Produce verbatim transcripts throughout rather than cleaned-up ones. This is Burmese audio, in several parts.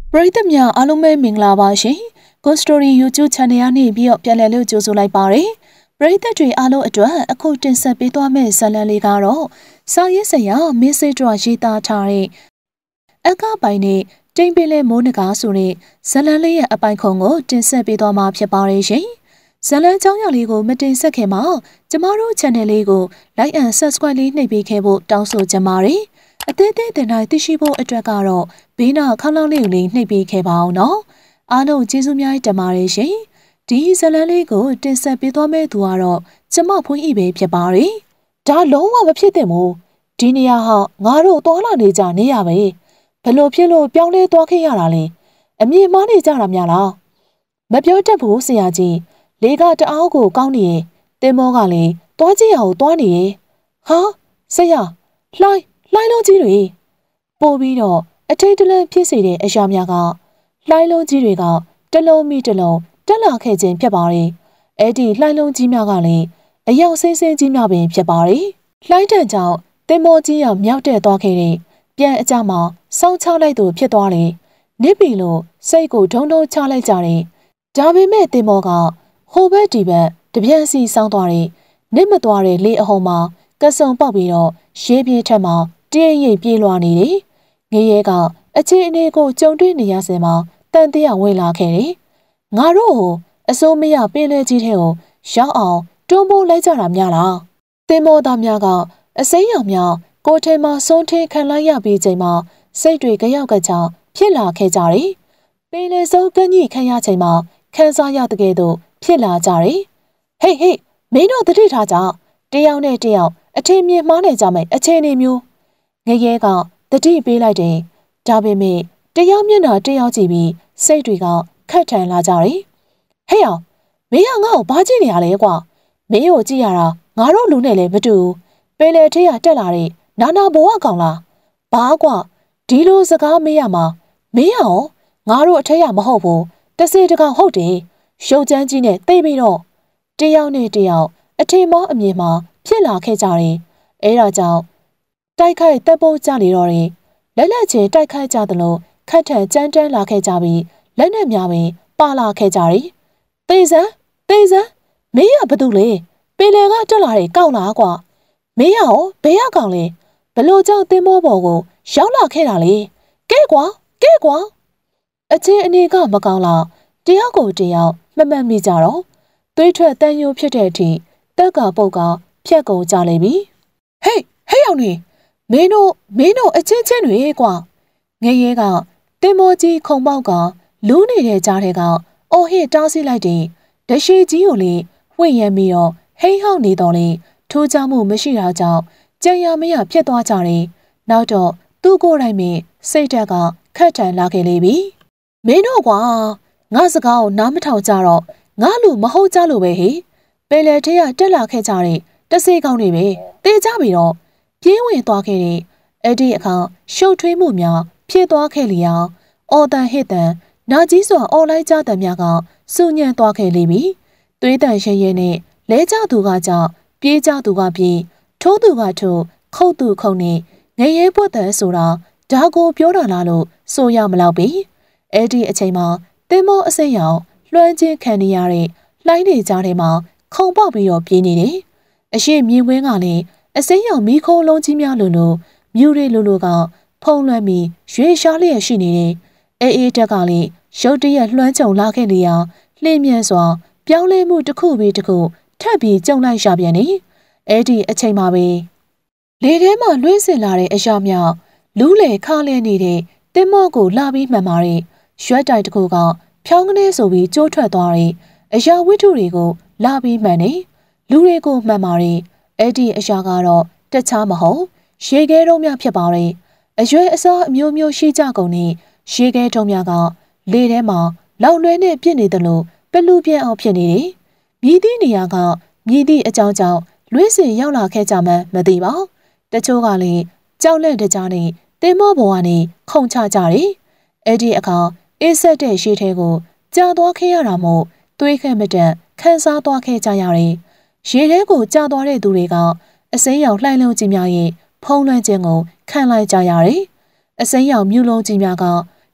ပရိသတ်များအားလုံးပဲမင်္ဂလာပါရှင် Ghost Story YouTube Channel ကနေပြီးတော့ပြန်လည်လို့ကြိုဆိုလိုက်ပါရယ်ပရိသတ်တွေအားလုံးအတွက်အခုတင်ဆက်ပေးသွားမယ့်ဇာတ်လမ်းလေးကတော့စာရေးဆရာမင်းစိတ်တော်ရေးသားထားတဲ့အကပိုင်နဲ့တိမ်ပင်လေးမိုးနဂါဆိုတဲ့ဇာတ်လမ်းလေးရဲ့အပိုင်ခုံကိုတင်ဆက်ပေးသွားမှာဖြစ်ပါရယ်ရှင်ဇာတ်လမ်းကြောင်းရလေးကိုမတင်ဆက်ခင်မှာကျမတို့ channel လေးကို like and subscribe လေးနှိပ်ပေးခဲ့ဖို့တောင်းဆိုချင်ပါတယ်အသေးသေးတင်တိုင်းသိရှိဖို့အတွက်ကတော့ဘေးနာခေါင်းလောင်းလေးကိုလေးနှိပ်ပေးခဲ့ပါအောင်နော်အားလုံးကျေးဇူးများတင်ပါတယ်ရှင်ဒီဇလန်းလေးကိုတင်ဆက်ပေးသွားမယ့်သူကတော့ကျမဖွင့်ဤပဲဖြစ်ပါတယ်ဒါလုံးဝမဖြစ်သင့်ဘူးဒီနေရာဟာငါတို့သွားလာနေကြနေရပဲဘလို့ဖြစ်လို့ပြောင်းလဲသွားခဲ့ရတာလဲအမြင်မှားနေကြတာများလားမပြောတတ်ဘူးဆရာကြီးလေကတအားကိုကောင်းနေရင်တင်မောကလည်းသွားကြည့်ရအောင်သွားနေရင်ဟာဆရာလှိုင်းလှိုင်းလုံးကြီးတွေပို့ပြီးတော့အထိတ်တလန့်ဖြစ်စေတဲ့အရာများကလှိုင်းလုံးကြီးတွေကတလုံးမိတလုံးတက်လာခဲ့ခြင်းဖြစ်ပါတယ်။အဲ့ဒီလှိုင်းလုံးကြီးများကလည်းအယောက်ဆင်းဆင်းကြီးများပင်ဖြစ်ပါတယ်။လှိုင်းတန်ကြောင့်တင်မောကြီးရောက်မြောက်တဲ့သွားခဲ့တဲ့ပြန်အကြမှာစောင်းချလိုက်သူဖြစ်သွားတယ်။နစ်ပီလို့စိတ်ကိုဒုံဒုံချလိုက်ကြတယ်။ဒါပေမဲ့တင်မောကဟိုဘက်ဒီဘက်တပြန်စီစောင်းသွားတယ်။နစ်မသွားတဲ့လေအဟုံမှာကဆုံပေါက်ပြီးတော့ရေပြင်းထက်မှာတည့်ရိပ်ပြေးလွှာနေတယ်။ငရဲကအခြေအနေကိုကြုံတွေ့နေရစမှာတန်တရားဝင်လာခဲ့တယ်။ငါတို့ကိုအစိုးမရပင်လေကြီးထဲကိုရောက်အောင်တွန်းပိုးလိုက်ကြတာများလား။တင်မောသားများကအစိမ်းရောင်များကိုထဲမှာဆုံးထင်းခံလိုက်ရပြီးချိန်မှာစိတ်တွေကြောက်ကကြောင်ဖြစ်လာခဲ့ကြတယ်။ပင်လေစုံကညှိခံရချိန်မှာခန်းစားရတဲ့ကဲ့သို့ဖြစ်လာကြတယ်။ဟေးဟေးမင်းတို့တတိထားကြတယောက်နဲ့တယောက်အထင်မြင်မှားနေကြမယ်အခြေအနေမျိုးငရဲကတတိပေးလိုက်တယ်။ဒါပေမဲ့တယောက်မျက်နှာတယောက်ကြည့်ပြီးစိတ်တွေကခက်ထန်လာကြတယ်။ဟဲ့အောင်မင်းကငါ့ကိုဘာကြည့်နေရလဲကွာမင်းကိုကြည့်ရတာငါတို့လူနဲ့လည်းမတူဘူးပင်လေထေးရတက်လာတဲ့နာနာဘဝကောင်လားဘာကွာဒီလိုစကားမေးရမှာမင်းရောငါတို့အထက်ရမဟုတ်ဘူးတစေတကောင်ဟုတ်တယ်ရှုပ်ချမ်းကြီးနဲ့သိပြီးတော့တယောက်နဲ့တယောက်အထင်မောအမြင်မှာဖြစ်လာခဲ့ကြတယ်အဲဒါကြောင့်တိုက်ခိုက်တပ်ပုတ်ကြလေတော့တယ်လက်လက်ချင်းတိုက်ခိုက်ကြသလိုခက်ထန်ကြမ်းတမ်းလာခဲ့ကြပြီးလက်နဲ့များပင်ပါလာခဲ့ကြတယ်။သေစမ်းသေစမ်းမင်းရဘာတူလဲပင်လယ်ကတက်လာတဲ့ကောက်လားကွာမင်းရရောဘယ်ရကောင်လဲဘလို့ကြောင့်သင်္ဘောပေါ်ကိုရောက်လာခဲ့တာလဲကဲကွာကဲကွာအချင်းအနေကမကောင်းလားတယောက်ကိုတယောက်မမှတ်မိကြတော့သွေးထွက်တန်ယိုဖြစ်တဲ့အထိတက်ကပုတ်ကဖြတ်ကုန်ကြလိမ့်ပြီဟေးဟေးအောင်နေမင်းတို့မင်းတို့အချင်းချင်းတွေကွာငရဲကတင်မောကြီးခုံပေါက်ကလူးနေတဲ့ကြားထဲကအော်ဟစ်တားဆီးလိုက်တဲ့ဒရှိကြီးကိုလေဝှင့်ရမ်းပြီးတော့ဟိန်းဟောက်နေတော့လေထိုးကြမှုမရှိတာကြောင့်ကြံရမရဖြစ်သွားကြတယ်နောက်တော့သူ့ကိုယ်တိုင်ပင်စိတ်ဓာတ်ကခက်ထန်လာခဲ့လေပြီမင်းတို့ကွာငါစကားကိုနားမထောင်ကြတော့ငါလူမဟုတ်ကြလို့ပဲဟေ့ပယ်လေထဲကတက်လာခဲ့ကြတဲ့တစေကောင်းတွေပဲတေးကြပြီတော့ပြင်းဝင်သွားခဲ့တဲ့အဲ့ဒီအခါရှုပ်ထွေးမှုများဖြစ်သွားခဲ့လျောင်းအော်တန်ဟစ်တန်နာကြီးစွာအော်လိုက်ကြတဲ့များကစုညံ့သွားခဲ့လိမ့်မည်သွေးတန်ရဲရဲနဲ့လဲကြသူကကြောင့်ပြေးကြသူကပြေးထိုးသူကထိုးခုတ်သူခုတ်နေငရဲပွက်တဲ့ဆိုတာဒါကိုပြောတာလားလို့ဆိုရမလောက်ပြီအဲ့ဒီအချိန်မှာတင်မောအစိမ်းရောင်လွှမ်းချင်းခံနေရတဲ့လှိုင်းနေကြားထဲမှာခုံပေါက်ပြီးတော့ပြေးနေတယ်အရှိမြင်ကွင်းကလည်းအစိမ်းရောင်မီးခိုးလုံးကြီးများလိုလိုမြူရီလိုလိုကဖုံးလွှမ်းပြီးရွေရှားလျက်ရှိနေတယ်အေးအေးတက်ကလည်းရုတ်တရက်လွှမ်းကြုံလာခဲ့လေရာလှည့်မြန်စွာပြောင်းလဲမှုတစ်ခုပြီးတစ်ခုထပ်ပြီးကြုံလိုက်ရပြန်နေအဲ့ဒီအချိန်မှာပဲလေထဲမှာလွှင့်စင်လာတဲ့အရာမြောက်လူးလေခါလဲနေတဲ့တင်မော့ကိုလာပြီးမှန်ပါတဲ့ရွက်တိုက်တစ်ခုကဖြောင်းကနေဆိုပြီးကျိုးထွက်သွားတဲ့အရာဝတ္ထုတွေကိုလာပြီးမှန်နေလူတွေကိုမှန်ပါတဲ့အဲ့ဒီအရာကတော့တခြားမဟုတ်ရေခဲတုံးများဖြစ်ပါတယ်အရွယ်အစားအမျိုးမျိုးရှိကြကုန်နေရေခဲတုံးများကလေထဲမှာလောက်လွဲနဲ့ပြစ်နေတယ်လို့ပလူပြဲအောင်ဖြစ်နေတယ်မြည်သည့်နေရာကမြည်သည့်အကြောင်းကြောင့်လွှင့်စင်ရောက်လာခဲ့ကြမှမသိပါတချို့ကလည်းကြောက်လန့်တကြားနဲ့တင်မောဘဝနဲ့ခုန်ချကြတယ်အဲ့ဒီအခါအေးဆက်တဲ့ရေထဲကိုကြာသွားခဲ့ရတာမို့သွေးခဲမတန်ခန်းစားသွားခဲ့ကြရတယ်ရေထဲကိုကြာသွားတဲ့သူတွေကအစိမ်းရောင်လှိုင်းလုံးကြီးများရဲ့ဖုံးလွှမ်းခြင်းကိုခံလိုက်ကြရတယ်အစိမ်းရောင်မြူလုံးကြီးများက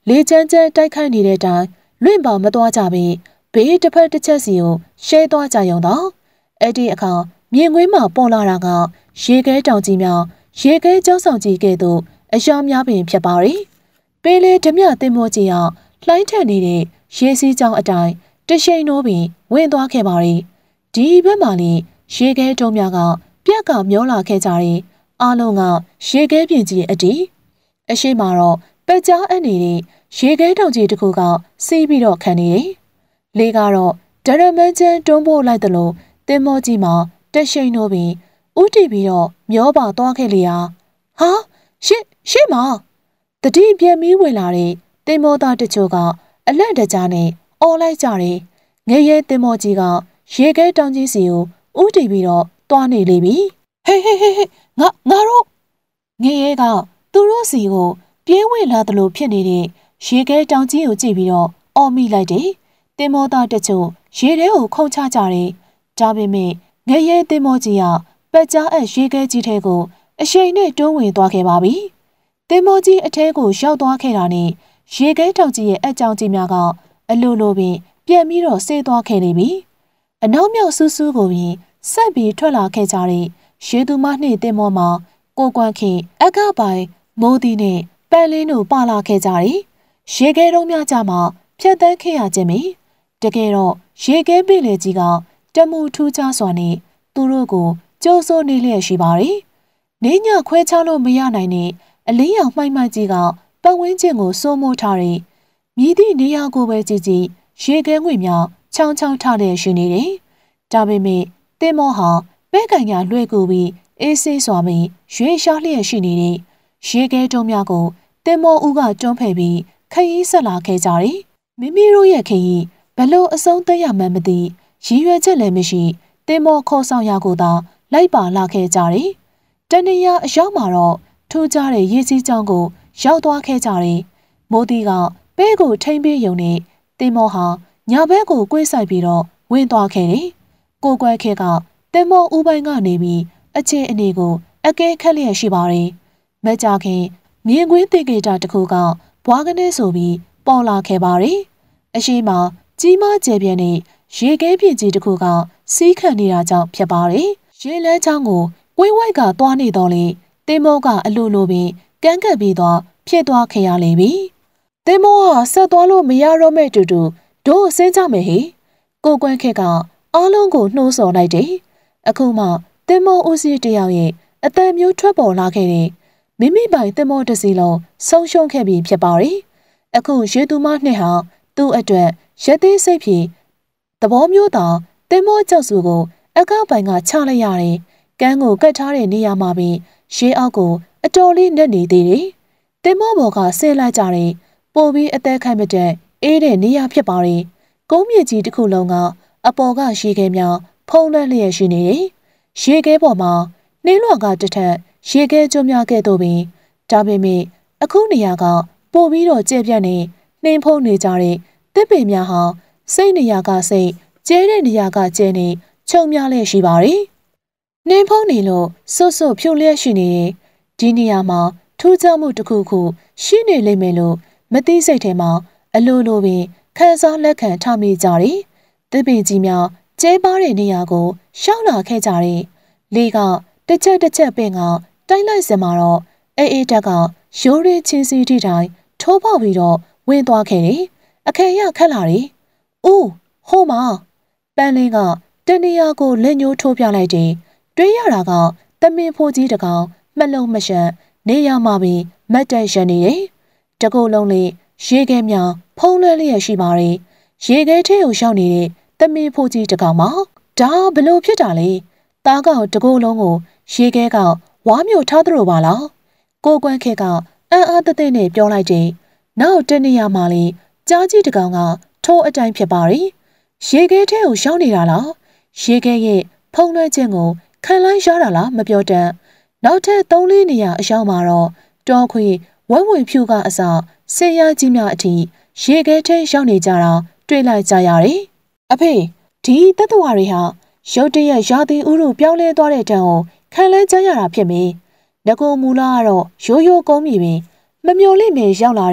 လေချမ်းချမ်းတိုက်ခိုက်နေတဲ့တိုင်လွင့်ပေါမသွားကြပြီးဘေးတစ်ဖက်တစ်ချက်စီကိုရှဲသွားကြရုံတော့အဲ့ဒီအခါမြင်ကွင်းမှာပေါ်လာတာကရေခဲတောင်ကြီးများရေခဲကျောင်းဆောင်ကြီးကဲ့သို့အယောင်များပင်ဖြစ်ပါရီပင်လေဓမြတင်မောကြီးအောင်လှိုင်းထက်နေတဲ့ရေစီးကြောင်းအတိုင်းတရှိန်နိုးပြီးဝင်သွားခဲ့ပါရီဒီဘက်မှာလေရေခဲတုံးများကပြက်ကမျောလာခဲ့ကြတယ်အားလုံးကရေခဲပြင်ကြီးအတီးအရှိမတော့ပက်ကြားအပ်နေတဲ့ရေခဲတောင်ကြီးတစ်ခုကစီးပြီးတော့ခံနေတယ်လေကတော့ဒရမန်ချန်တွန်းပို့လိုက်တယ်လို့တင်မောကြီးမှာတက်ရှိန်နိုးပြီးဥတီပြီးတော့မျောပါသွားခဲ့လေဟာဟာရှစ်ရှစ်မတတိပြက်မီးဝင်လာတဲ့တင်မောသားတချို့ကအလန့်တကြားနဲ့အော်လိုက်ကြတယ်ငရဲတင်မောကြီးကရေခဲတောင်ကြီးစီကိုဥတီပြီးတော့တွားနေလေပြီဟေးဟေးဟေးငါငါတို့ငရဲကသူတို့စီကိုပြေးဝင်လာသလိုဖြစ်နေတဲ့ရေခဲတောင်ကြီးကိုကြည့်ပြီးတော့အော်မိလိုက်တယ်တင်မောသားတချို့ရေထဲကိုခုန်ချကြတယ်ဒါပေမဲ့ငရဲတင်မောကြီးကပက်ကြားအပ်ရေခဲကြီးထဲကိုအရှိန်နဲ့တွန်းဝင်သွားခဲ့ပါပြီတင်မောကြီးအထဲကိုရောက်သွားခဲ့တာနဲ့ရေခဲတောင်ကြီးရဲ့အကြောင်းကြီးများကအလိုလိုပင်ပြန်ပြီးတော့ဆေးသွားခဲ့နေပြီအနောက်မြောက်ဆူးဆူးကိုပြီးဆက်ပြီးထွက်လာခဲ့ကြတဲ့ရေသူမနှင့်တင်မောမှာကိုကွမ်းခင်အကပိုင်မိုးသည်နဲ့ပန်းလင်းတို့ပါလာခဲ့ကြတယ်ရေခဲတုံးများကြမှာဖြတ်တန်းခဲ့ရခြင်းမီတကယ်တော့ရေခဲပင်လေကြီးကတမှုထူးခြားစွာနဲ့သူတို့ကိုကြိုးစိုးနေလျက်ရှိပါတယ်နေညခွဲချလို့မရနိုင်တဲ့အလင်းရောင်မှိုက်မှိုက်ကြီးကပတ်ဝန်းကျင်ကိုစိုးမိုးထားတဲ့မြည်သည့်နေရာကိုပဲကြည့်ကြည့်ရေခဲငွေများချောင်းချောင်းထားတဲ့ရှိနေတယ်ဒါပေမဲ့တင်မောဟာပဲ့ကန်ကလွှဲကူပြီးအေးဆေးစွာပြီးရွေးရှားလျက်ရှိနေတဲ့ရေခဲတုံးများကိုတင်မောဦးကတွန်းဖယ်ပြီးခရီးဆက်လာခဲ့ကြတယ်မိမိတို့ရဲ့ခရီးဘလို့အဆုံးသတ်ရမှန်းမသိရည်ရွယ်ချက်လည်းမရှိတင်မောခေါ်ဆောင်ရကိုသာလိုက်ပါလာခဲ့ကြတယ်တဏှာအရောက်မှာတော့ထူးခြားတဲ့ရေစီးကြောင်းကိုရောက်သွားခဲ့ကြတယ်မိုးတီကပဲကိုထိမ့်ပေးယုံနဲ့တင်မောဟာညာဘက်ကိုကွေးဆိုင်ပြီးတော့ဝင်သွားခဲ့တယ်ကိုကွဲခဲကတင်မောဦးပိုင်းကနေပြီးအခြေအနေကိုအကဲခတ်လျက်ရှိပါတယ်မကြခင်မြင်ကွင်းတေကေတာတစ်ခုကဘွားကနေဆိုပြီးပေါ်လာခဲ့ပါတယ်အရှိမကြီးမားကျယ်ပြန့်တဲ့ရေခဲပြင်းကြီးတစ်ခုကစီးခန့်နေတာကြောင့်ဖြစ်ပါတယ်ရေလန်းချောင်းကိုဝိုင်းဝိုင်းကသွားနေတော့လေတင်မောကအလိုလိုပင်ကန်းကပ်ပြီးတော့ဖြစ်သွားခဲ့ရလေပြီတင်မောကဆက်သွားလို့မရတော့မဲ့တူတူတို့ဆင်းကြမယ်ဟေကိုကွန်းခက်ကအားလုံးကိုနှိုးဆော်လိုက်တယ်အခုမှတင်မောဦးစီးတယောက်ရဲ့အတန်မျိုးထွက်ပေါ်လာခဲ့တယ်မိမိပိုင်တင်မောတစ်စီလုံးဆုံးရှုံးခဲ့ပြီးဖြစ်ပါတယ်အခုရေသူမနှစ်ဟာသူ့အတွက်ရသေးစိတ်ဖြင့်သဘောမျိုးသာတင်မောကြောက်စုကိုအကောက်ပိုင်ကချလိုက်ရတယ်ကန်းကိုကတ်ထားတဲ့နေရာမှာပင်ရေအောက်ကိုအတော်လေးနဲ့နေသေးတယ်တင်မောဘော်ကဆင်းလိုက်ကြတယ်ပို့ပြီးအသက်ခံမတဲ့အေးတဲ့နေရာဖြစ်ပါတယ်ကုန်းမြင့်ကြီးတစ်ခုလုံးကအပေါ်ကရေခဲများဖုံးလွှမ်းလျက်ရှိနေတယ်ရေခဲပေါ်မှာနှင်းလွှာကတထက်ရေခဲကျုံများကဲ့သို့ပင်ဒါပေမဲ့အခုနေရာကပို့ပြီးတော့ကျဲပြန့်နေနှင်းဖုံးနေကြတဲ့တစ်ပင်များဟာစိတ်နေရာကစိတ်ကျဲတဲ့နေရာကကျဲနေခြုံများလျက်ရှိပါတယ်နှင်းဖုံးနေလို့စွတ်စွတ်ဖြိုလျက်ရှိနေတယ်ဒီနေရာမှာထူးခြားမှုတစ်ခုခုရှိနေလိမ့်မယ်လို့မသိစိတ်ထဲမှာအလိုလိုပင်ခံစားလက်ခံထားမိကြတယ်တစ်ပင်ကြီးများကျဲပါတဲ့နေရာကိုရှောင်းလာခဲ့ကြတယ်လေကတစ်ချက်တစ်ချက်ပင်ကတိုက်လိုက်စင်မှာတော့အေးအေးတက်ကရိုးရင်းချင်းစီထိတိုင်းထိုးပေါက်ပြီးတော့ဝင်သွားခဲ့တယ်အခေရခက်လာတယ်ဦးဟိုမှာပန်းလင်းကတနေရာကိုလက်ညှိုးထိုးပြလိုက်တယ်တွေးရတာကတမင်ဖိုးကြီးတကောင်မလုံးမရှမ်းနေရမှာပင်မတ်တက်ရနေတယ်တကူလုံးလေးရေခဲများဖုံးလွှဲလျက်ရှိပါတယ်ရေခဲထဲကိုရောက်နေတဲ့တမင်ဖိုးကြီးတကောင်မှာဒါဘလို့ဖြစ်တာလဲသားကောင်တကူလုံးကိုရေခဲကဝါမျိုးထားသလိုပါလားကိုကွန်းခေကအံ့အားတသိနဲ့ပြောလိုက်တယ်နောက်တနေရာမှာလေကြားကြီးတကောင်ကထိုးအတိုင်းဖြစ်ပါတယ်ရေခဲထဲကိုရောက်နေတာလားရေခဲရဲ့ဖုံးလွှဲခြင်းကိုခံလိုက်ရတာလားမပြောတတ်နောက်ထပ်သုံးလေးနေရာအရောက်မှာတော့တောခွေဝက်ဝင်ဖြူကအစဆင်းရဲကြီးများအထိရေခဲထဲရောက်နေကြတာတွေ့လိုက်ကြရတယ်အဖေဒီတတ္တဝါတွေဟာရုတ်တရက်ရာသီဥတုပြောင်းလဲသွားတဲ့တန်ကိုခံလဲကြရတာဖြစ်မင်းငကိုမူလာကတော့ရိုးရိုးကုန်းမြေပင်မမျော်လင့်မရောက်လာတဲ့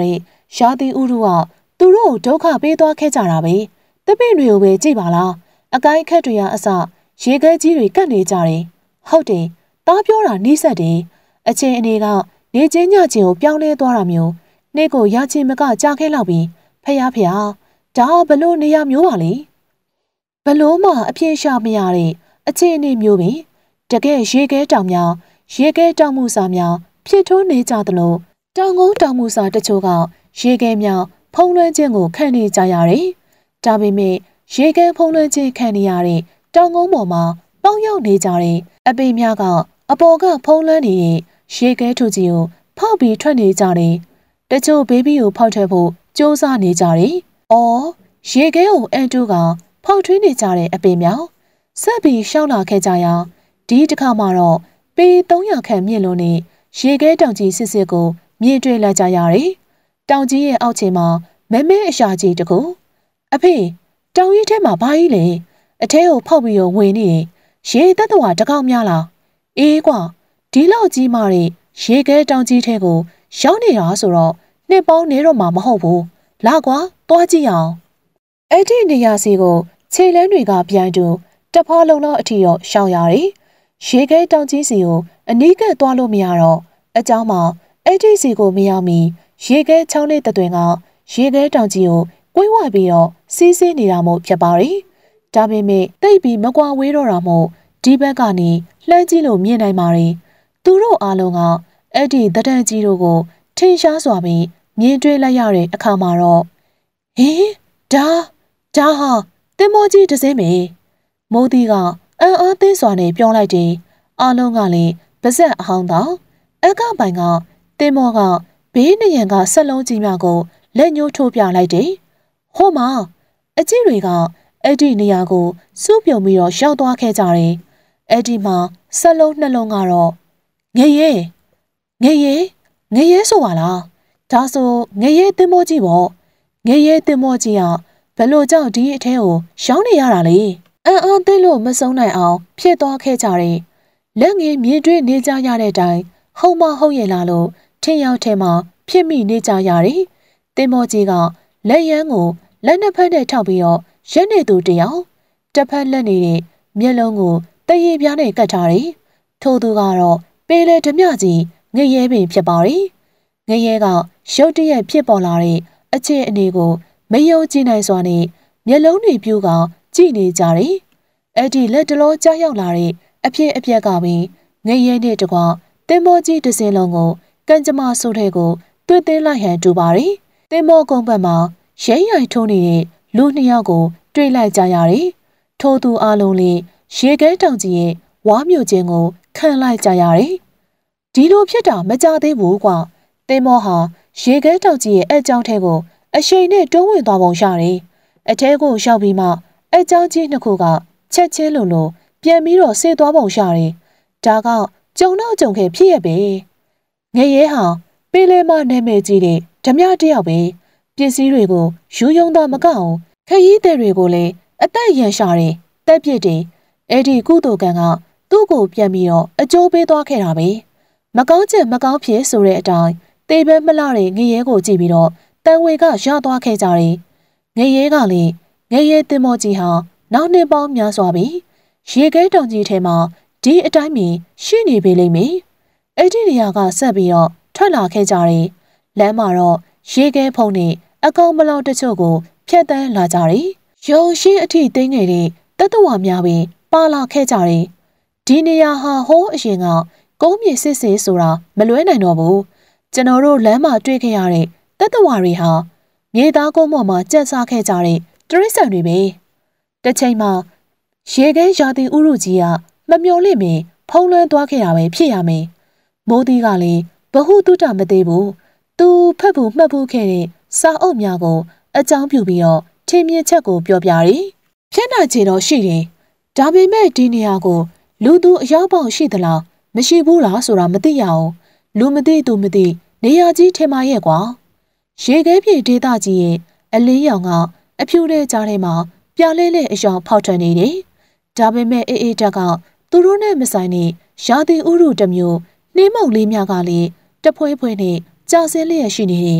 ရှားသည်ဥရုကသူတို့ဒုက္ခပေးသွားခဲ့ကြတာပဲတပည့်တွေကိုပဲကြည့်ပါလားအကိုင်းခက်တွေရအစရေခဲကြီးတွေကတ်နေကြတယ်ဟုတ်တယ်တားပြောတာနှိစက်တယ်အချင်းအနေကနေချင်းညချင်းကိုပြောင်းလဲသွားတာမျိုးနေ့ကိုရချင်းမကကြာခဲလောက်ပြီးဖျားဖျားဒါဘလို့နေရမျိုးပါလေဘလို့မှအပြင်းရှာမရတဲ့အချင်းအနေမျိုးပဲတကယ်ရေခဲတောင်များရေခဲတောင်မှုစာများဖြစ်ထွန်းနေကြသလိုတောင်ကုန်းတောင်မှုစာတချို့ကရေခဲများဖုံးလွှမ်းခြင်းကိုခံနေကြရတယ်ဒါပေမဲ့ရေခဲဖုံးလွှမ်းခြင်းခံနေရတဲ့တောင်ကုန်းပေါ်မှာပေါင်းရောက်နေကြတဲ့အပေများကအပေါ်ကဖုံးလွှမ်းနေတဲ့ရေခဲထုကြီးကိုဖောက်ပြီးထွက်နေကြတယ်တချို့ဘေဘီကိုဖောက်ထွက်ဖို့ကြိုးစားနေကြတယ်အော်ရေခဲကိုအန်တူကဖောက်ထွင်းနေကြတဲ့အပေများဆက်ပြီးရှောင်းလာခဲ့ကြရာဒီတစ်ခါမှတော့ပေသုံးရာခန့်မြင့်လို့နေရေခဲတောင်ကြီးစစ်စစ်ကိုမြင်တွေ့လိုက်ကြရတယ်တောင်ကြီးရဲ့အောက်ခြေမှာမဲမဲအရှာကြီးတကူအဖေတောင်ကြီးထဲမှာဘာကြီးလဲအထဲကိုဖောက်ပြီးတော့ဝင်နေရေတက်တော်တကောက်များလားအေးကွာဒီလောက်ကြီးမာတဲ့ရေခဲတောင်ကြီးထဲကိုရောက်နေတာဆိုတော့နှစ်ပေါင်းနေတော့မှမဟုတ်ဘူးလာကွာသွားကြည့်အောင်အဲ့ဒီနေရာစီကိုခြေလန်းတွေကပြိုင်တူတဖားလုံးလောက်အထီရောရှောင်ရတယ်ရေခဲတောင်ကြီးစီကိုအနီးကပ်သွားလို့မရတော့အเจ้าမှာအဲ့ဒီစီကိုမရောက်မီရေခဲချောင်းလေးတသွင်ကရေခဲတောင်ကြီးကိုကွင်းဝပြီးတော့စီးဆင်းနေတာမို့ဖြစ်ပါတယ်ဒါပေမဲ့တိတ်ပြီးမကွာဝေးတော့တာမို့ဒီဘက်ကနေလှမ်းကြည့်လို့မြင်နိုင်ပါတယ်သူတို့အားလုံးကအဲ့ဒီတဒံကြီးတို့ကိုထင်ရှားစွာပြီးမြင်တွေ့လိုက်ရတဲ့အခါမှာတော့ဟင်ဒါဒါဟာတင်မောကြီးတစ်စင်းပဲမိုးဒီကအံ့အားသင့်စွာနဲ့ပြောလိုက်တယ်အားလုံးကလည်းပါဇက်အဟောင်းတော့အကပိုင်ကတင်မောကဘေးနရံကဆက်လုံးကြီးများကိုလက်ညှိုးထိုးပြလိုက်တယ်ဟိုမှာအကြည့်တွေကအဲ့ဒီနေရာကိုစုပြုံပြီးတော့ရောက်သွားခဲ့ကြတယ်အဲ့ဒီမှာဆက်လုံးနှလုံးကတော့ငရဲငရဲငရဲဆိုပါလားဒါဆိုငရဲတင်မောကြီးပေါ့ငရဲတင်မောကြီးကဘလို့ကြောင့်ဒီအထဲကိုရှောင်းနေရတာလေအံ့အားသင့်လို့မဆုံးနိုင်အောင်ဖြစ်သွားခဲ့ကြတယ်လက်ငယ်မြင်တွေ့နေကြရတဲ့အတိုင်းဟုတ်မဟုတ်ရဲ့လားလို့ထင်ရောက်ထဲမှာဖြစ်မိနေကြရတယ်တင်မောကြီးကလက်ရန်ကိုလက်နှစ်ဖက်နဲ့ထောက်ပြီးတော့ရက်နေသူတယောက်တစ်ဖက်လက်နေတဲ့မျက်လုံးကိုတရေပြားနဲ့ကတ်ထားတယ်ထို့သူကတော့ပေလေဓမြကြီးငရဲပင်ဖြစ်ပါတယ်ငရဲကရုတ်တရက်ဖြစ်ပေါ်လာတဲ့အခြေအနေကိုမယုံကြည်နိုင်စွာနဲ့မျက်လုံးတွေပြူးကကြည့်နေကြတယ်အဲ့ဒီလက်တလုံးကြားရောက်လာတဲ့အဖြစ်အပျက်ကပင်ငရဲနဲ့တကွတင်မောကြီးတစ်စင်းလုံးကိုကံကြမ္မာဆိုတဲ့ကိုတွေ့သိမ်းလိုက်ဟန်တူပါတယ်တင်မောကုန်းဘက်မှာရဲရိုင်ထိုးနေတဲ့လူနှစ်ယောက်ကိုတွေ့လိုက်ကြရတယ်ထို့သူအလုံးလေးရေခဲတောင်ကြီးရဲ့ဝါမြို့ချင်းကိုခံလိုက်ကြရတယ်ဒီလိုဖြစ်တာမကြသေးဘူးကွာတင်မောဟာရေခဲတောင်ကြီးရဲ့အကြောင်းထဲကိုအရှိန်နဲ့တွန်းဝင်သွားပုံရတယ်အထဲကိုရောက်ပြီးမှအကြောင်းကြီးနှစ်ခုကချက်ချင်းလိုလိုပြန်ပြီးတော့ဆေးသွားပုံရတယ်ဒါကကြုံတော့ကြုံခဲ့ဖြစ်ရပဲငရဲဟာပင်လယ်မှာနာမည်ကြီးတဲ့ဓမြတယောက်ပဲပစ္စည်းတွေကိုယူယုံတော့မကောက်အောင်ခရီးသည်တွေကိုလည်းအသက်ရန်ရှာတယ်တက်ပြစ်တယ်အဲ့ဒီကုသိုလ်ကံကသူ့ကိုပြန်ပြီးတော့အကျိုးပေးသွားခဲ့တာပဲမကောင်းချက်မကောင်းဖြစ်ဆိုတဲ့အတိုင်းတေဘဲမလှတဲ့ငရဲကိုကြည့်ပြီးတော့တန်ဝေကရသွားခဲ့ကြတယ်ငရဲကလည်းငရဲတင်မောကြီးဟာနောက်နှစ်ပေါင်းများစွာပြီရေခဲတောင်ကြီးထဲမှာဒီအတိုင်းမီရှိနေပေလိမ့်မယ်အဲ့ဒီနေရာကဆက်ပြီးတော့ထွက်လာခဲ့ကြတယ်လမ်းမှာတော့ရေခဲဖုံးနဲ့အကောင်မလောက်တချို့ကိုဖျက်တမ်းလာကြတယ်ရုံရှိအထိသိမ်းနေတဲ့တတဝများပင်ပါလာခဲ့ကြတယ်ဒီနေရာဟာဟိုးအရင်ကကုန်းမြေစစ်စစ်ဆိုတာမလွဲနိုင်တော့ဘူးကျွန်တော်တို့လမ်းမှာတွေ့ခဲ့ရတဲ့တတဝတွေဟာမြေသားကုန်းပေါ်မှာကျက်စားခဲ့ကြတဲ့တရိษံတွေပဲတစ်ချိန်မှာရေခဲရာသီဥရုကြီးကမမျော်လင့်မီဖုံးလွှမ်းသွားခဲ့တာပဲဖြစ်ရမယ်မိုးသီးကလည်းဘဟုတုတမသေးဘူးသူဖက်ဘူးမှတ်ဘူးခဲ့တဲ့စာအုပ်များကိုအကြောင်းပြုပြီးတော့ထင်မြင်ချက်ကိုပြောပြတယ်ဖြတ်နိုင်ချေတော့ရှိတယ်ဒါပေမဲ့ဒီနေရာကိုလူသူအယောက်ပေါင်းရှိသလားမရှိဘူးလားဆိုတာမသိရအောင်လူမသိသူမသိနေရာကြီးထင်ပါရဲ့ကွာရေခဲပြေဒေသကြီးရဲ့အလင်းရောင်ကအဖြူတဲ့ကြားထဲမှာပြလဲလဲအယောင်ဖောက်ထွက်နေတယ်ဒါပေမဲ့အေးအေးတက်ကသူတို့နဲ့မဆိုင်တဲ့ရာသီဥတုတစ်မျိုးနှင်းမုတ်လေးများကလည်းတဖွဲဖွဲနဲ့ကြာဆင်းလျက်ရှိနေတယ်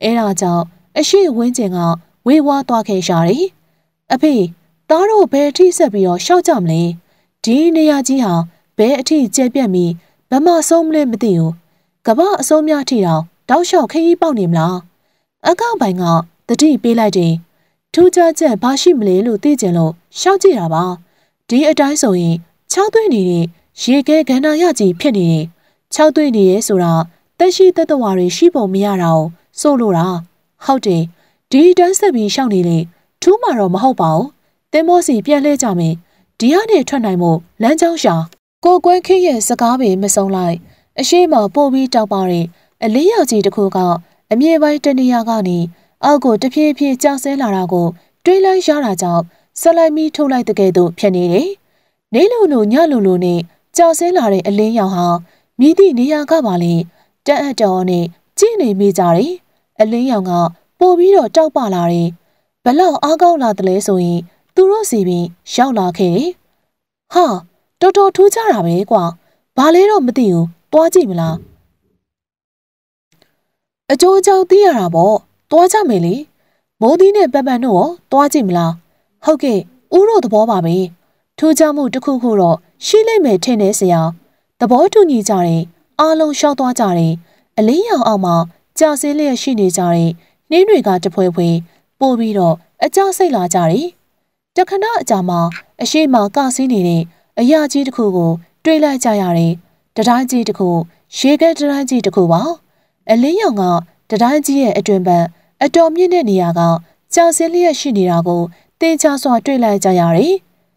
အဲဒါကြောင့်အရှိဝင်းကျင်ကဝေဝါးသွားခဲ့ရှာတယ်။အဖေသားတို့ဘယ်အထိဆက်ပြီးတော့ရှောက်ကြမလဲ။ဒီနေရာကြီးဟာဘယ်အထိကျဲပြတ်ပြီးဘမဆုံးမလဲမသိဘူး။ကမ္ဘာအစိုးများထီတောင်တောက်လျှောက်ခရီးပေါက်နေမလား။အကောက်ပိုင်ကတတိပေးလိုက်တယ်။ထူးခြားချက်ဘာရှိမလဲလို့သိကြလို့ရှောက်ကြည့်တာပါ။ဒီအတိုင်းဆိုရင်၆သွင်းနေတဲ့ရေခဲကန္နာရကြီးဖြစ်နေတယ်။၆သွင်းနေရဲဆိုတာတက်ရှိသက်တော်တွေရှိပုံမရတာကိုစိုးလို့တာဟုတ်တယ်ဒီတန်းဆက်ပြီးရှောက်နေလေထူးမှာတော့မဟုတ်ပါဘူးတင်မောစီပြန်လှည့်ကြမယ်ဒီကနေထွက်နိုင်မို့လမ်းကြောင်းရှာကိုကွန်းခင်းရဲ့စကားပင်မစုံလိုက်အရှိမပို့ပြီးတောက်ပါတဲ့အလေးရောက်ကြီးတစ်ခုကအမြေပိုင်းတနေရာကနေအောက်ကိုတဖြည်းဖြည်းကျဆင်းလာတာကိုတွေးလိုက်ရတာကြောင့်ဆက်လိုက်ပြီးထုတ်လိုက်တဲ့ကဲ့သို့ဖြစ်နေတယ်နေလိုလိုညလိုလိုနဲ့ကျဆင်းလာတဲ့အလင်းရောင်ဟာမြည်သည့်နေရာကပါလေတအံ့တော်နဲ့ကြည့်နေမိကြတယ်အလင်းရောင်ကပို့ပြီးတော့တောက်ပလာတယ်ဘလောက်အားကောင်းလာတယ်လဲဆိုရင်သူတို့စီပင်ရောက်လာခဲ့တယ်ဟာတော်တော်ထူးခြားတာပဲကွာဘာလဲတော့မသိဘူးတွားကြည့်မလားအကျိုးအကြောင်းသိရတာပေါ့တွားကြမယ်လေမိုးသီးနဲ့ပပန်တို့ရောတွားကြည့်မလားဟုတ်ကဲ့ဦးတို့သဘောပါပဲထူးခြားမှုတစ်ခုခုတော့ရှိလိမ့်မယ်ထင်နေစရာသဘောတူညီကြတယ်အားလုံးရှောက်သွားကြတယ်အလင်းရောင်အောက်မှာကြာစင်းလျက်ရှိနေကြတဲ့နှင်းတွေကတဖွဲဖွဲပို့ပြီးတော့အကြစိတ်လာကြတယ်တခဏအကြာမှာအရှိမကဆင်းနေတဲ့အရာကြီးတစ်ခုကိုတွေးလိုက်ကြရတယ်တတိုင်းကြီးတစ်ခုရေခဲတတိုင်းကြီးတစ်ခုပါအလင်းရောင်ကတတိုင်းကြီးရဲ့အတွင်ပံအတော်မြင့်တဲ့နေရာကကြာစင်းလျက်ရှိနေတာကိုတင်ချစွာတွေးလိုက်ကြရတယ်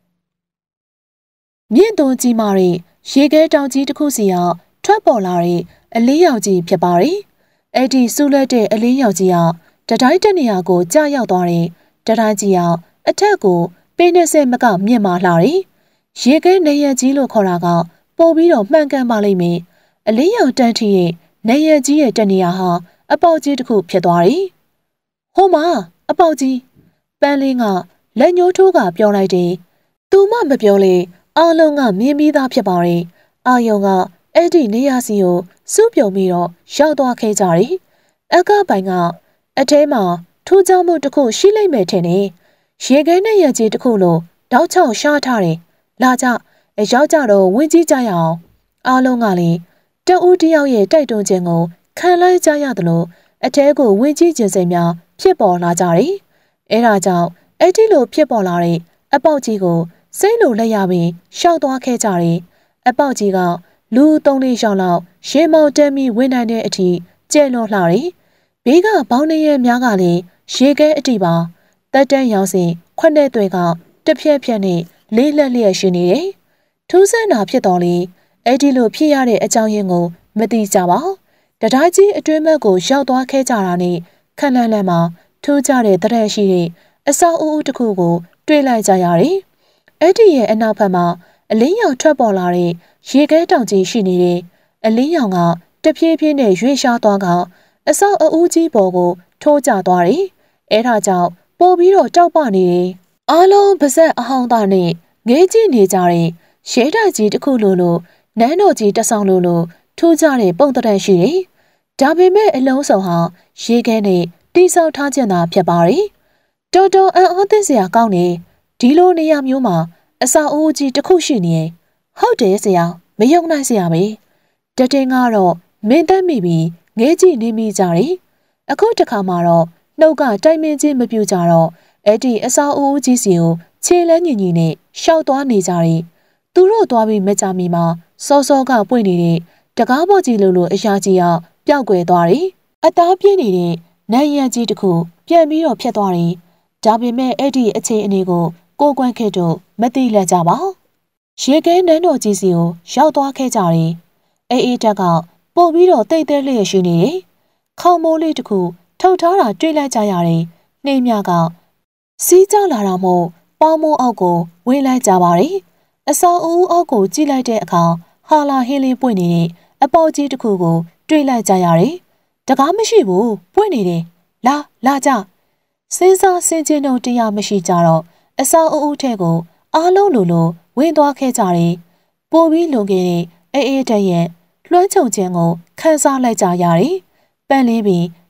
မြင့်သွန်းကြီးမာတဲ့ရေခဲတောင်ကြီးတစ်ခုစီကထွက်ပေါ်လာတဲ့အလင်းရောင်ကြီးဖြစ်ပါတယ်အဲ့ဒီဆူလက်တဲ့အလင်းရောင်ကြီးကတတိုင်းတနေရာကိုကြာရောက်သွားတယ်တတိုင်းကြီးကအထက်ကိုပေနှစ်ဆယ်မကမြင့်မာလှတယ်ရေခဲနေရကြီးလို့ခေါ်တာကပို့ပြီးတော့မှန်ကန်ပါလိမ့်မယ်အလင်းရောင်တန်းထီရဲ့နေရကြီးရဲ့တနေရာဟာအပေါက်ကြီးတစ်ခုဖြစ်သွားတယ်ဟိုမှာအပေါက်ကြီးပန်းလေးကလက်ညှိုးထိုးကပြောလိုက်တယ်သူမှမပြောလေအားလုံးကမြင်ပြီးသားဖြစ်ပါတယ်အာယုံကအဲ့ဒီနေရာစီကိုစုပြုံပြီးတော့ရောက်သွားခဲ့ကြတယ်အကပိုင်ကအထဲမှာထူးခြားမှုတစ်ခုရှိလိမ့်မယ်ထင်တယ်ရေခဲနဲ့ရကြီးတစ်ခုလိုတောက်ချောက်ရှားထားတယ်လာကြအရောက်ကြတော့ဝင်ကြည့်ကြရအောင်အားလုံးကလည်းတဦးတယောက်ရဲ့တိုက်တွန်းခြင်းကိုခံလိုက်ကြရသလိုအထဲကိုဝင်ကြည့်ခြင်းစိတ်များဖြစ်ပေါ်လာကြတယ်အဲဒါကြောင့်အဲ့ဒီလိုဖြစ်ပေါ်လာတဲ့အပေါက်ကြီးကိုစိတ်လိုလက်ရပြီးရှောက်သွားခဲ့ကြတယ်အပေါက်ကြီးကလူသုံးလေးရှောင်းလောက်ရေမောင်တဲမီဝင်နိုင်တဲ့အထိကျဲလွန်လှတယ်ဘေးကဘောင်းနေရများကလည်းရေခဲအတိပါတက်တန်းရောင်စင်ခွနဲ့တွေကတဖြက်ဖြက်နဲ့လေးလက်လျက်ရှိနေတယ်ထူးဆန်းတာဖြစ်တော်လေအဲ့ဒီလိုဖြစ်ရတဲ့အကြောင်းရင်းကိုမသိကြပါတတိုင်းကြီးအတွင်းဘက်ကိုရောက်သွားခဲ့ကြတာနဲ့ခက်လန့်လန့်မှာထူးကြတဲ့တရက်ရှိတဲ့အဆောက်အဦတစ်ခုကိုတွေ့လိုက်ကြရတယ်အဲ့ဒီရဲ့အနောက်ဘက်မှာအလင်းရောင်ထွက်ပေါ်လာတဲ့ရေခဲတောင်ကြီးရှိနေတယ်အလင်းရောင်ကတဖြည်းဖြည်းနဲ့ရွေ့ရှားသွားကအဆောက်အဦကြီးပေါ်ကိုထိုးကျသွားတယ်အဲဒါကြောင့်ပို့ပြီးတော့တောက်ပနေတယ်အားလုံးပါဇက်အဟောင်းသားနဲ့ငေးကြည့်နေကြတဲ့ရဲတိုက်ကြီးတစ်ခုလိုလိုနန်းတော်ကြီးတစ်ဆောင်လိုလိုထူးကြတဲ့ပုံတရံရှိတယ်ဒါပေမဲ့အလုံးစုံဟာရေခဲနဲ့တိဆောက်ထားခြင်းသာဖြစ်ပါတယ်တော်တော်အံ့အားသင့်စရာကောင်းနေဒီလိုနေရာမျိုးမှာအဆောက်အဦကြီးတစ်ခုရှိနေဟုတ်တယ်ဆရာမယုံနိုင်စရာပဲတတင်ကတော့မင်းသက်မိပြီးငဲကြည့်နေမိကြတယ်အခုတခါမှတော့နှုတ်ကတိုင်မင်းချင်းမပြူကြတော့အဲ့ဒီအဆောက်အဦကြီးစီကိုခြေလန်းညီညီနဲ့ရှောက်သွားနေကြတယ်သူတို့သွားပြီးမကြမီမှာစောစောကပွင့်နေတဲ့တကားပေါ်ကြီးလိုလိုအရာကြီးကပျောက်ကွယ်သွားတယ်အသားပြင်းနေတဲ့နန်းရံကြီးတစ်ခုပြန်ပြီးတော့ဖြတ်သွားတယ်ဒါပေမဲ့အဲ့ဒီအခြေအနေကိုကိုကွန်းခေတို့မသိလက်ကြပါရေခဲနန်းတော်ကြီးစီကိုရောက်သွားခဲ့ကြတယ်အေးအေးတက်ကပို့ပြီးတော့တိတ်တဲလျက်ရှိနေတယ်ခေါင်းမိုးလေးတစ်ခုထုတ်ထားတာတွေ့လိုက်ကြရတယ်နှင်းမြကစီးကြလာတာမို့ပေါင်းမိုးအောက်ကိုဝင်လိုက်ကြပါတယ်အဆောင်အဦးအောက်ကိုကြည့်လိုက်တဲ့အခါဟာလာဟင်းလေးပွင့်နေတဲ့အပေါက်ကြီးတစ်ခုကိုတွေ့လိုက်ကြရတယ်တကားမရှိဘူးပွင့်နေတယ်လာလာကြစဉ်းစားဆင်ခြင်တော့တရားမရှိကြတော့အဆောင်အဦးထဲကိုအားလုံးလိုလိုဝင်သွားခဲ့ကြတယ်ပို့ပြီးလွန်ခဲ့တဲ့အေးအေးတရဲ့လွှမ်းခြုံခြင်းကိုခန်းစားလိုက်ကြရတယ်ပန်းလေးပင်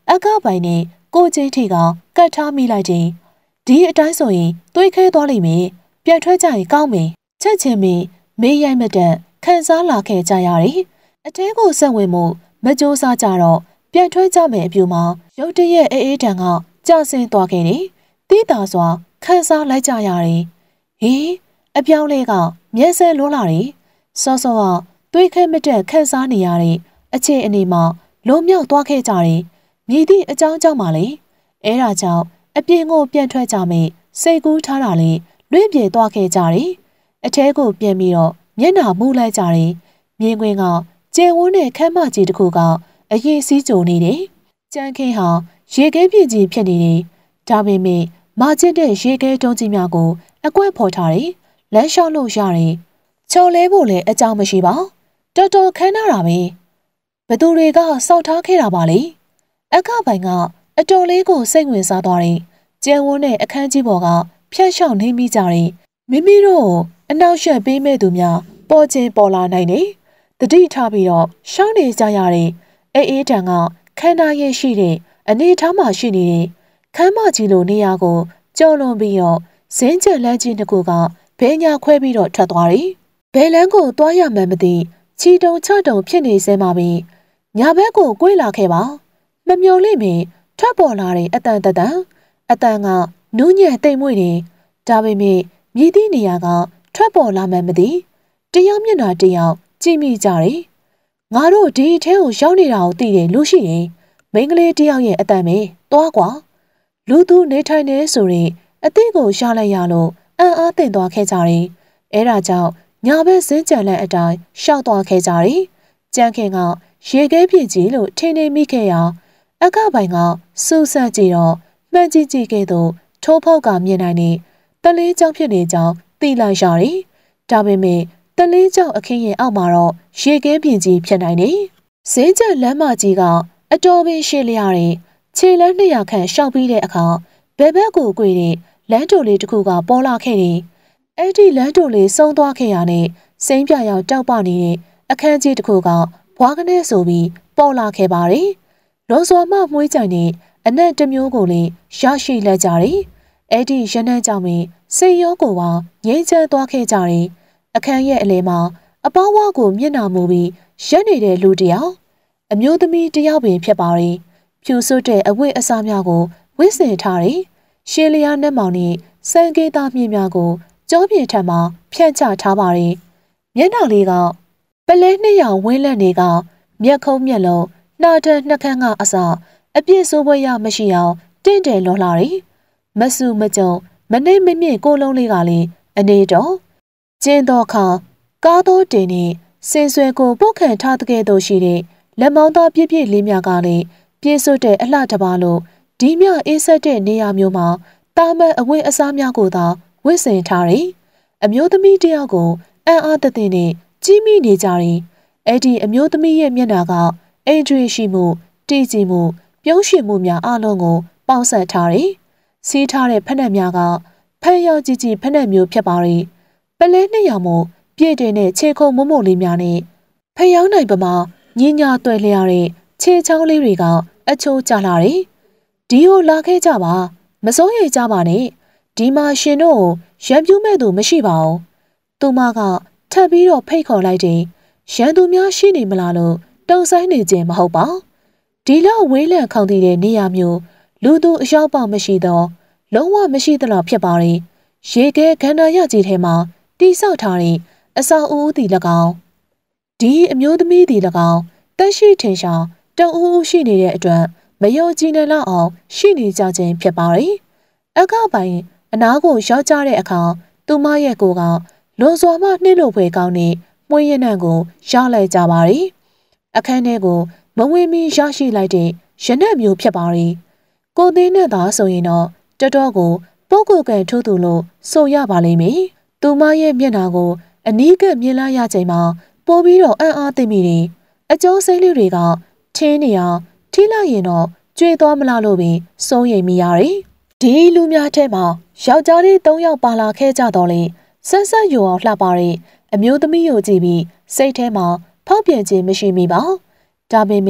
အကပိုင်နဲ့ကိုချင်းထီကကတ်ထားမိလိုက်တယ်ဒီအတိုင်းဆိုရင်တွေးခဲသွားလိမ့်မယ်ပြန်ထွက်ကြရင်ကောင်းမယ်ချက်ချင်းမင်းမေးရိုက်မတန်ခန်းစားလာခဲ့ကြရတယ်အထဲကိုဆက်ဝင်မှုမကြိုးစားကြတော့ပြန်ထွက်ကြမယ်အပြူမှာရုတ်တရက်အေးအေးတန်ကကြဆင်းသွားခဲ့တယ်တိတာစွာခန်းစားလိုက်ကြရတယ်ဟေးအပြောင်းလဲကမျက်စဲလွန်းလာတယ်စောစောကတွေးခဲမတက်ခန်းစားနေရတဲ့အခြေအနေမှာလုံးမြောက်သွားခဲ့ကြတယ်မြည်သည့်အကြောင်းကြောင့်ပါလေအဲဒါကြောင့်အပြင်ကိုပြန်ထွက်ကြမယ်စိတ်ကူးထားတာလေလွင့်ပြေသွားခဲ့ကြတယ်အထဲကိုပြန်ပြီးတော့မျက်နှာမူးလိုက်ကြတယ်မြင်ကွင်းကကျဲဝန်းတဲ့ခမ်းမကြီးတစ်ခုကအရင်စီးကြုံနေတယ်ကြမ်းခင်းဟာရေခဲပြည့်ကြီးဖြစ်နေတယ်ဒါပေမဲ့မာကျစ်တဲ့ရေခဲတုံးကြီးများကိုအကွက်ဖော်ထားတယ်လမ်းလျှောက်လို့ရတယ်ချော်လဲဖို့လည်းအကြောင်းမရှိပါတော်တော်ခမ်းနာတာပဲဘသူတွေကစောက်ထားခဲ့တာပါလေအခပိုင်ကအတော်လေးကိုစိတ်ဝင်စားသွားတယ်ကျဲဝန်းတဲ့အခန်းကြီးပေါ်ကဖျက်လျှောက်နေမိကြတယ်မိမိတို့အနောက်ရှက်ပေးမဲ့သူများပေါ်ချင်းပေါ်လာနိုင်တယ်တတိထားပြီးတော့ရှောင်းနေကြရတဲ့အေးအေးတန်ကခန္ဓာရဲ့ရှိတဲ့အနေထားမှရှိနေတဲ့ခမ်းမကြီးလိုနေရာကိုကြော်လွန်ပြီးတော့ဇင်းကျက်လမ်းကြီးတစ်ခုကဘဲညာခွဲပြီးတော့ထွက်သွားတယ်ဘဲလန်းကိုသွားရမှန်းမသိချီတုံချတုံဖြစ်နေစဲမှာပဲညာဘက်ကိုကွေးလာခဲ့ပါမမျော်လင့်မီထွက်ပေါ်လာတဲ့အတန်တတန်အတန်ကနူးညံ့တိမ်မွေ့နေဒါပေမဲ့မြည်သည့်နေရာကထွက်ပေါ်လာမှန်းမသိတယောက်မျက်နှာတယောက်ကြည့်မိကြတယ်ငါတို့ဒီအထဲကိုရောက်နေတာကိုသိတယ်လို့ရှိရင်မိန်းကလေးတယောက်ရဲ့အတန်ပဲသွားကွာလူသူနေထိုင်နေဆိုရင်အသိကိုရှာလိုက်ရလို့အံ့အားသင့်သွားခဲ့ကြတယ်အဲဒါကြောင့်ညာဘက်စင်းကြံလန့်အတိုင်းရှောက်သွားခဲ့ကြတယ်ကြမ်းခင်ကရေခဲပြည့်ကြီးလို့ထင်နေမိခဲ့ရာအကပိုင်ကစူးစမ်းကြည့်တော့မှန်ကြည့်ကြည့်ခဲ့သို့ထိုးဖောက်ကမြင်နိုင်နေတလေးကြောင့်ဖြစ်နေကြောင်းသိလိုက်ရတယ်ဒါပေမဲ့တလေးကြောင့်အခင်းရဲ့အောက်မှာတော့ရေခဲပြင်းကြီးဖြစ်နိုင်နေစင်းကျက်လမ်းမကြီးကအတော်ပင်ရှည်လျားတဲ့ခြေလမ်းနှစ်ရာခန့်ရှောက်ပြီးတဲ့အခါဘယ်ဘက်ကိုကွေတဲ့လမ်းတိုလေးတစ်ခုကပေါ်လာခဲ့တယ်အဲ့ဒီလမ်းတိုလေးဆုံးသွားခဲ့ရနဲ့စိမ့်ပြရောက်တောက်ပနေတဲ့အခန်းကြီးတစ်ခုကဘွားကနေဆိုပြီးပေါ်လာခဲ့ပါတယ်လွန်စွာမှမွှေးကြိုင်တဲ့အနက်တစ်မျိုးကိုလည်းရရှိလက်ကြတယ်အဲ့ဒီရနန်းကြောင့်ပင်စိတ်ရောကိုယ်ပါငြိမ်းချမ်းသွားခဲ့ကြတယ်အခန်းရဲ့အလဲမှာအပေါင်းဝါကိုမျက်နှာမူပြီးရက်နေတဲ့လူတယောက်အမျိုးသမီးတယောက်ပင်ဖြစ်ပါတယ်ဖြူစွတ်တဲ့အဝတ်အစားများကိုဝတ်ဆင်ထားတယ်ရှင်းလျားနှက်မောင်နဲ့စံကေးသားမြင့်များကိုကြောပြင်းထံမှာဖြန့်ချထားပါတယ်မျက်နှာလေးကပလဲနှစ်ရောင်ဝင်းလက်တွေကမျက်ခုံးမျက်လုံးနှာတန်းနှက်ခမ်းကအစအပြည့်စိုးပွဲရမရှိအောင်တင့်တယ်လွန်လာတယ်မဆူမကြုံမနှိမ့်မမြင့်ကိုလုံးလေးကလည်းအနေတော်ကျင်းတော်ခါကားတော်တင်နေစင်ဆွဲကိုပုတ်ခံထားတဲ့ကဲ့သို့ရှိတဲ့လက်မောင်းသားပြည့်ပြည့်လေးများကလည်းပြည့်စွတ်တဲ့အလှတပါလို့ဒီမြအေးဆက်တဲ့နေရာမျိုးမှာတာမန်အဝတ်အစားများကိုသာဝတ်ဆင်ထားတယ်အမျိုးသမီးတယောက်ကိုအံ့အားသသင့်နဲ့ကြီးမိနေကြတယ်အဲ့ဒီအမျိုးသမီးရဲ့မျက်နှာကအိမ်ထွေရှိမှုတည်ကြည်မှုပြုံးရွှင်မှုများအလုံးကိုပေါင်းစပ်ထားတယ်စီးထားတဲ့ဖက်နှက်များကဖက်ရောက်ကြည့်ကြည့်ဖက်နှက်မျိုးဖြစ်ပါတယ်ပလဲနှစ်ရောင်မို့ပြည့်တင်တဲ့ခြေခုံမုံမုံလေးများနဲ့ဖျောင်းနိုင်ပမာညင်ညာတွေ့လျက်တဲ့ခြေချောင်းလေးတွေကအချိုးကျလာတယ်ဒီကိုလာခဲ့ကြပါမစိုးရိမ်ကြပါနဲ့ဒီမှာရှင်တို့ရံပြူးမဲ့သူမရှိပါဘူးသူမကထပ်ပြီးတော့ဖိတ်ခေါ်လိုက်တယ်ရန်သူများရှိနေမလားလို့တုံဆိုင်နေခြင်းမဟုတ်ပါဒီလောက်ဝေးလံခေါင်တည်တဲ့နေရာမျိုးလူသူအရောက်ပေါမရှိတော့လုံးဝမရှိသလောက်ဖြစ်ပါတယ်ရေခဲခန္ဓာရကြီးထဲမှာတိဆောက်ထားတဲ့အစာအုပ်တီ၎င်းဒီအမျိုးသမီးတီ၎င်းတက်ရှိထင်ရှားတုံအူးအူးရှိနေတဲ့အတွက်မယုံကြည်နိုင်လောက်အောင်ရှိနေကြခြင်းဖြစ်ပါတယ်အကပိုင်အနားကိုရောက်ကြတဲ့အခါသူမရဲ့ကိုယ်ကလွန်စွာမှနှိမ့်လို့ဖွယ်ကောင်းတဲ့မွေးရနံ့ကိုရောက်လိုက်ကြပါတယ်အခန်းထဲကိုမဝင်မီရရှိလိုက်တဲ့ရနံ့မျိုးဖြစ်ပါတယ်ကိုသေးနဲ့သာဆိုရင်တော့တော်တော်ကိုပုတ်ကိုကန်ထိုးသူလို့ဆိုရပါလိမ့်မယ်သူမရဲ့မျက်နှာကိုအနီးကပ်မြင်လာရချိန်မှာပိုပြီးတော့အံ့အားသင့်မိတယ်အကျိုးစိမ့်လေးတွေကထင်းနေအောင်ထိလိုက်ရင်တော့ကျွေးသွားမလားလို့ပင်စိုးရိမ်မိရတယ်ဒီလူများထဲမှာယောက်ျားလေး၃ယောက်ပါလာခဲ့ကြတော့လေဆက်ဆက်ယူအောင်လှပါတဲ့အမျိုးသမီးကိုကြည့်ပြီးစိတ်ထဲမှာဖောက်ပြန်ခြင်းမရှိမိပါဒါပေမဲ့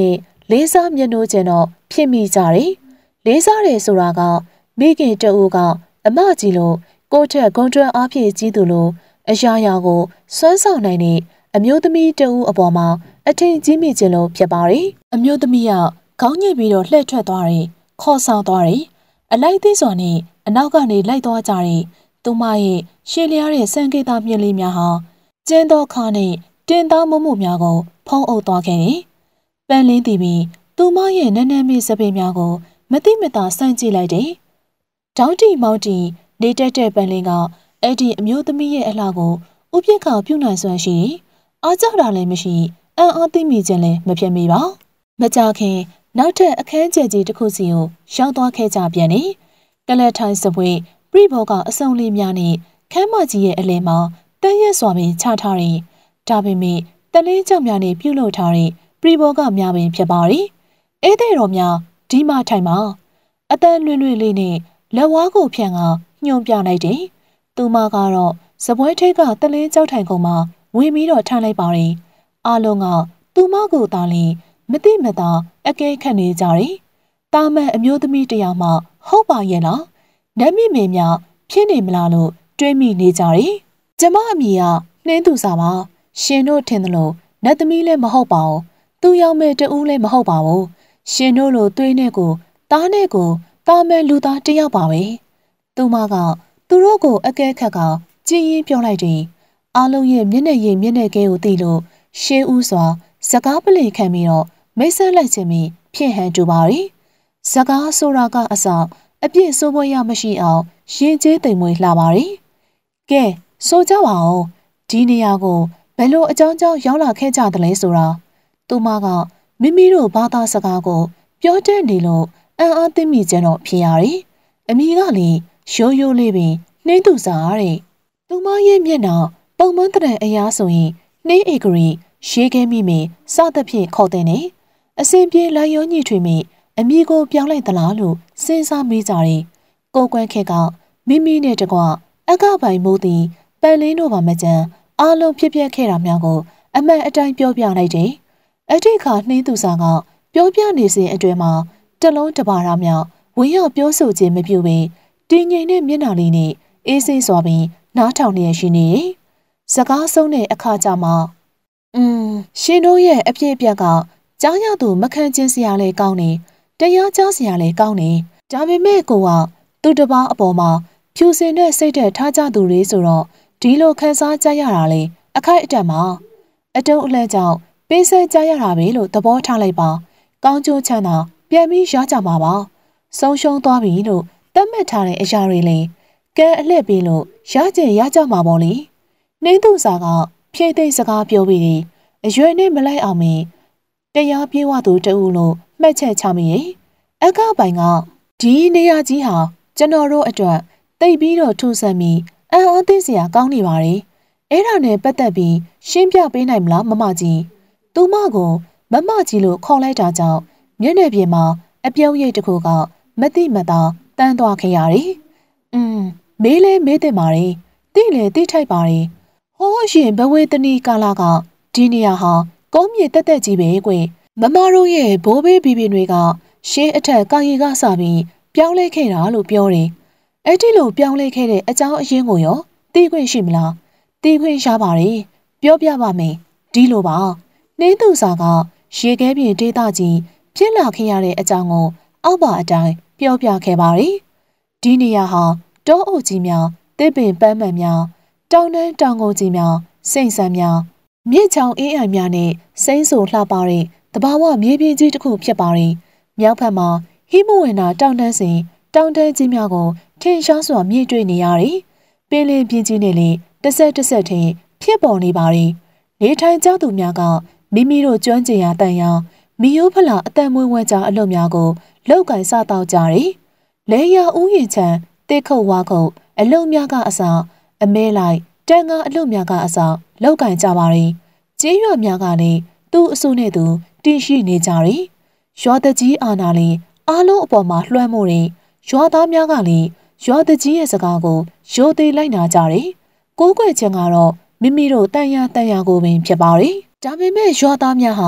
လေးစားမျက်နှာကျင်တော့ဖြစ်မိကြတယ်လေးစားတယ်ဆိုတာကမိခင်တဦးကအမကြီးလို့ကိုယ့်ထက်ဂုဏ်ထွက်အားဖြည့်ကြီးသူလို့အရာရာကိုစွမ်းဆောင်နိုင်တဲ့အမျိုးသမီးတဦးအပေါ်မှာအထင်ကြီးမိခြင်းလို့ဖြစ်ပါတယ်အမျိုးသမီးကခေါင်းညှိပြီးတော့လှည့်ထွက်သွားတယ်ခေါ်ဆောင်သွားတယ်အလိုက်သေးစွာနဲ့အနောက်ကနေလိုက်သွားကြတယ်သူမရဲ့ရှည်လျားတဲ့စံကေတာမြင်လေးများဟာကျင်းသောခါနဲ့တင်သားမုံမှုများကိုဖုံးအုပ်သွားခဲ့တယ်ပန်းလင်းတည်ပြီးသူမရဲ့နန်းနန်းမိစပင်းများကိုမတိမတာဆန့်ကြည့်လိုက်တယ်။ဒေါင်းတီမောင်တီနေတက်တဲ့ပန်းလင်းကအဲ့ဒီအမျိုးသမီးရဲ့အလှကိုဥပြစ်ခါပြုနိုင်စွမ်းရှိအားကြောက်တာလည်းမရှိအံ့အားသိမိခြင်းလည်းမဖြစ်မိပါ။မကြခင်နောက်ထပ်အခန်းကျယ်ကြီးတစ်ခုစီကိုရောက်သွားခဲ့ကြပြန်တယ်။ကလတ်ထိုင်းစပွဲပြိဘောကအစုံလေးများနဲ့ခမ်းမကြီးရဲ့အလဲမှာတန်းရက်စွာပင်ချထားတယ်။ဒါပေမဲ့တလင်းကြောင်များနဲ့ပြုတ်လို့ထားတဲ့ပြိဘောကများပင်ဖြစ်ပါရီ။အဲ့တဲ့တော်များဒီမှထိုင်မှာအတန်လွင်လွင်လေးနဲ့လက်ဝါးကိုဖြန့်ကညွန်ပြလိုက်တယ်။သူမကတော့စပွဲထိပ်ကတလင်းကြောက်ထိုင်ကုန်မှာဝင်ပြီးတော့ထိုင်လိုက်ပါရီ။အားလုံးကသူမကိုသာလင်မတိမတာအကဲခတ်နေကြတယ်။တာမန်အမျိုးသမီးတယောက်မှဟုတ်ပါရဲ့လား။နတ်မိမေများဖြစ်နေမလားလို့တွေးမိနေကြတယ်။ကျမအမိကနှင်းသူစာပါရှင်တို့ထင်တယ်လို့နတ်သမီးလည်းမဟုတ်ပါဘူး။သူရောက်မဲ့တူးလည်းမဟုတ်ပါဘူး။ရှင်တို့လိုသွေးနဲ့ကိုတားနဲ့ကိုတာမန်လူသားတယောက်ပါပဲ။သူမကသူတို့ကိုအကဲခတ်ကကြည်ရင်ပြောလိုက်တယ်။အားလုံးရဲ့မျက်နှာရည်မျက်နှာကဲကိုသိလို့ရှေးဦးစွာစကားပလင်ခံပြီးတော့မိတ်ဆက်လိုက်ခြင်းပြီးဖြစ်ဟန်တူပါရီ။စကားဆိုတာကအစအပြည့်စိုးပွဲရမရှိအောင်ရင်ကျေးသိမ်မွေးလှပါရီ။ကဲဆိုကြပါဦးဒီနေရာကိုဘယ်လိုအကြောင်းကြောင့်ရောက်လာခဲ့ကြသလဲဆိုတာသူမကမိမိတို့ဘာသာစကားကိုပြောတတ်နေလို့အံ့အားသင့်မိကြတော့ဖြစ်ရရီ။အမိကလည်းရိုးရိုးလေးပင်နှင်းသူစားတဲ့သူမရဲ့မျက်နှာပုံမှန်တဲ့အရာဆိုရင်နှင်းဧကရီရှေးခဲမိမိစသဖြင့်ခေါ်တဲ့နေအစဉ်ပြေလိုက်ရောညှိထွေမိအမိကိုပြောင်းလိုက်သလားလို့စဉ်းစားမိကြတယ်။ကိုကွန်းခက်ကမိမိနဲ့တကွအကပိုင်မိုးသည်ပန်လင်းတို့ပါမကြမ်းအားလုံးဖြစ်ပျက်ခဲ့တာများကိုအမှန်အတိုင်းပြောပြလိုက်တယ်။အတိတ်ခါနှင်းသူစားကပြောပြနေစဉ်အတွင်းမှာတလုံးတပါးရမြောက်ဝင်ရောက်ပြောဆိုခြင်းမပြုဘဲတင်းငိမ်တဲ့မျက်နှာလေးနဲ့အေးဆေးစွာပင်နားထောင်နေရှိနေ။စကားဆုံးတဲ့အခါကျမှอืมရှင်တို့ရဲ့အဖြစ်အပျက်ကကြားရသူမခံချင်းစရာလေးကောင်းနေတရားကြားစရာလေးကောင်းနေဒါပေမဲ့ကိုကသူတစ်ပါးအပေါ်မှာဖြူစင်တဲ့စိတ်သက်ထားကြသူတွေဆိုတော့ဒီလိုခန်းစားကြရတာလေအခိုက်အတန့်မှာအတုံးအလှမ်းကြောင့်ပေးဆက်ကြရတာပဲလို့သဘောထားလိုက်ပါကောင်းကျိုးချမ်းသာပြန်ပြီးရကြမှာပါဆုံးရှုံးသွားပြီလို့တတ်မှတ်ထားတဲ့အရာတွေလေကဲအလှည့်ပြီးလို့ရကြရကြမှာပေါ့လေနှင်းသူစာကဖြည့်သိမ့်စကားပြောပြီးအရွယ်နဲ့မလိုက်အောင်မင်းတရားပြေးဝသူတူလို့မှတ်ချက်ချမိရဲ့အကပိုင်ကဒီနေရာကြီးဟာကျွန်တော်တို့အတွက်တိတ်ပြီးတော့ထူဆန်းပြီးအံ့အားသင့်စရာကောင်းနေပါလေအဲ့ဒါနဲ့ပတ်သက်ပြီးရှင်းပြပေးနိုင်မလားမမကြီးသူမကိုမမကြီးလို့ခေါ်လိုက်တာကြောင့်မျက်နှာပြင်မှာအပြုံးရိပ်တစ်ခုကမတိမတာတန်းသွားခဲ့ရတယ်อืมမေးလဲမေးတဲ့ပါလေတိလေတိထိုက်ပါလေဟိုးရှင်ဘဝေတနီကာလာကဒီနေရာဟာကုန်းမြေတက်တက်ကြီးပဲကွမမတို့ရဲ့ဘိုးဘေးဘီဘီတွေကရှေးအထက်ကာရီကစပြီးပြောင်းလဲခဲ့တာလို့ပြောတယ်အဲ့ဒီလိုပြောင်းလဲခဲ့တဲ့အကြောင်းအရင်းကိုရောသိခွင့်ရှိမလားသိခွင့်ရပါတယ်ပြောပြပါမယ်ဒီလိုပါနှင်းသူစာကရေခဲပြင်ဒေသကြီးဖြစ်လာခဲ့ရတဲ့အကြောင်းကိုအောက်ပါအတိုင်းပြောပြခဲ့ပါတယ်ဒီနေရာဟာတောအုပ်ကြီးများတစ်ပင်ပန်းမှန်များတောင်တန်းတောင်ကုန်ကြီးများစိမ့်ဆန်းများမြစ်ချောင်အေးအိုင်များနဲ့စိမ့်ဆူလှပတဲ့တဘာဝမြေပြင်ကြီးတစ်ခုဖြစ်ပါတယ်မြောက်ဘက်မှာဟိမဝန္တာတောင်တန်းစဉ်တောင်တန်းကြီးများကိုထင်ရှားစွာမြင့်တွေ့နေရတယ်ပင်လယ်ပြင်ကြီးနဲ့လည်းတစ်ဆက်တစ်ဆက်ထင်ဖြစ်ပေါ်နေပါတယ်နေထိုင်ကြသူများကမိမိတို့ကျွမ်းကျင်ရာတန်ရာမီယိုဖလာအတန်မွေးဝဲကြအလုပ်များကိုလောက်ကင်စတောက်ကြတယ်လဲရဥယျာဉ်ချံတိတ်ခုတ်ဝါခုတ်အလုပ်များကအစားအမဲလိုက်တန်ငါအလုပ်များကအစားလောက်ကင်ကြပါတယ်ကျေးရွာများကလည်းသူ့အစုနဲ့သူတင်ရှိနေကြတယ်ရွာတကြီးအာနာလည်းအားလုံးအပေါ်မှာလွှမ်းမိုးတယ်ရွာသားများကလည်းရွာတကြီးရဲ့စကားကိုရိုသေလိုက်နာကြတယ်ကိုးကွယ်ခြင်းကတော့မိမိတို့တန်ရတန်ရကိုပင်ဖြစ်ပါတယ်ဒါပေမဲ့ရွာသားများဟာ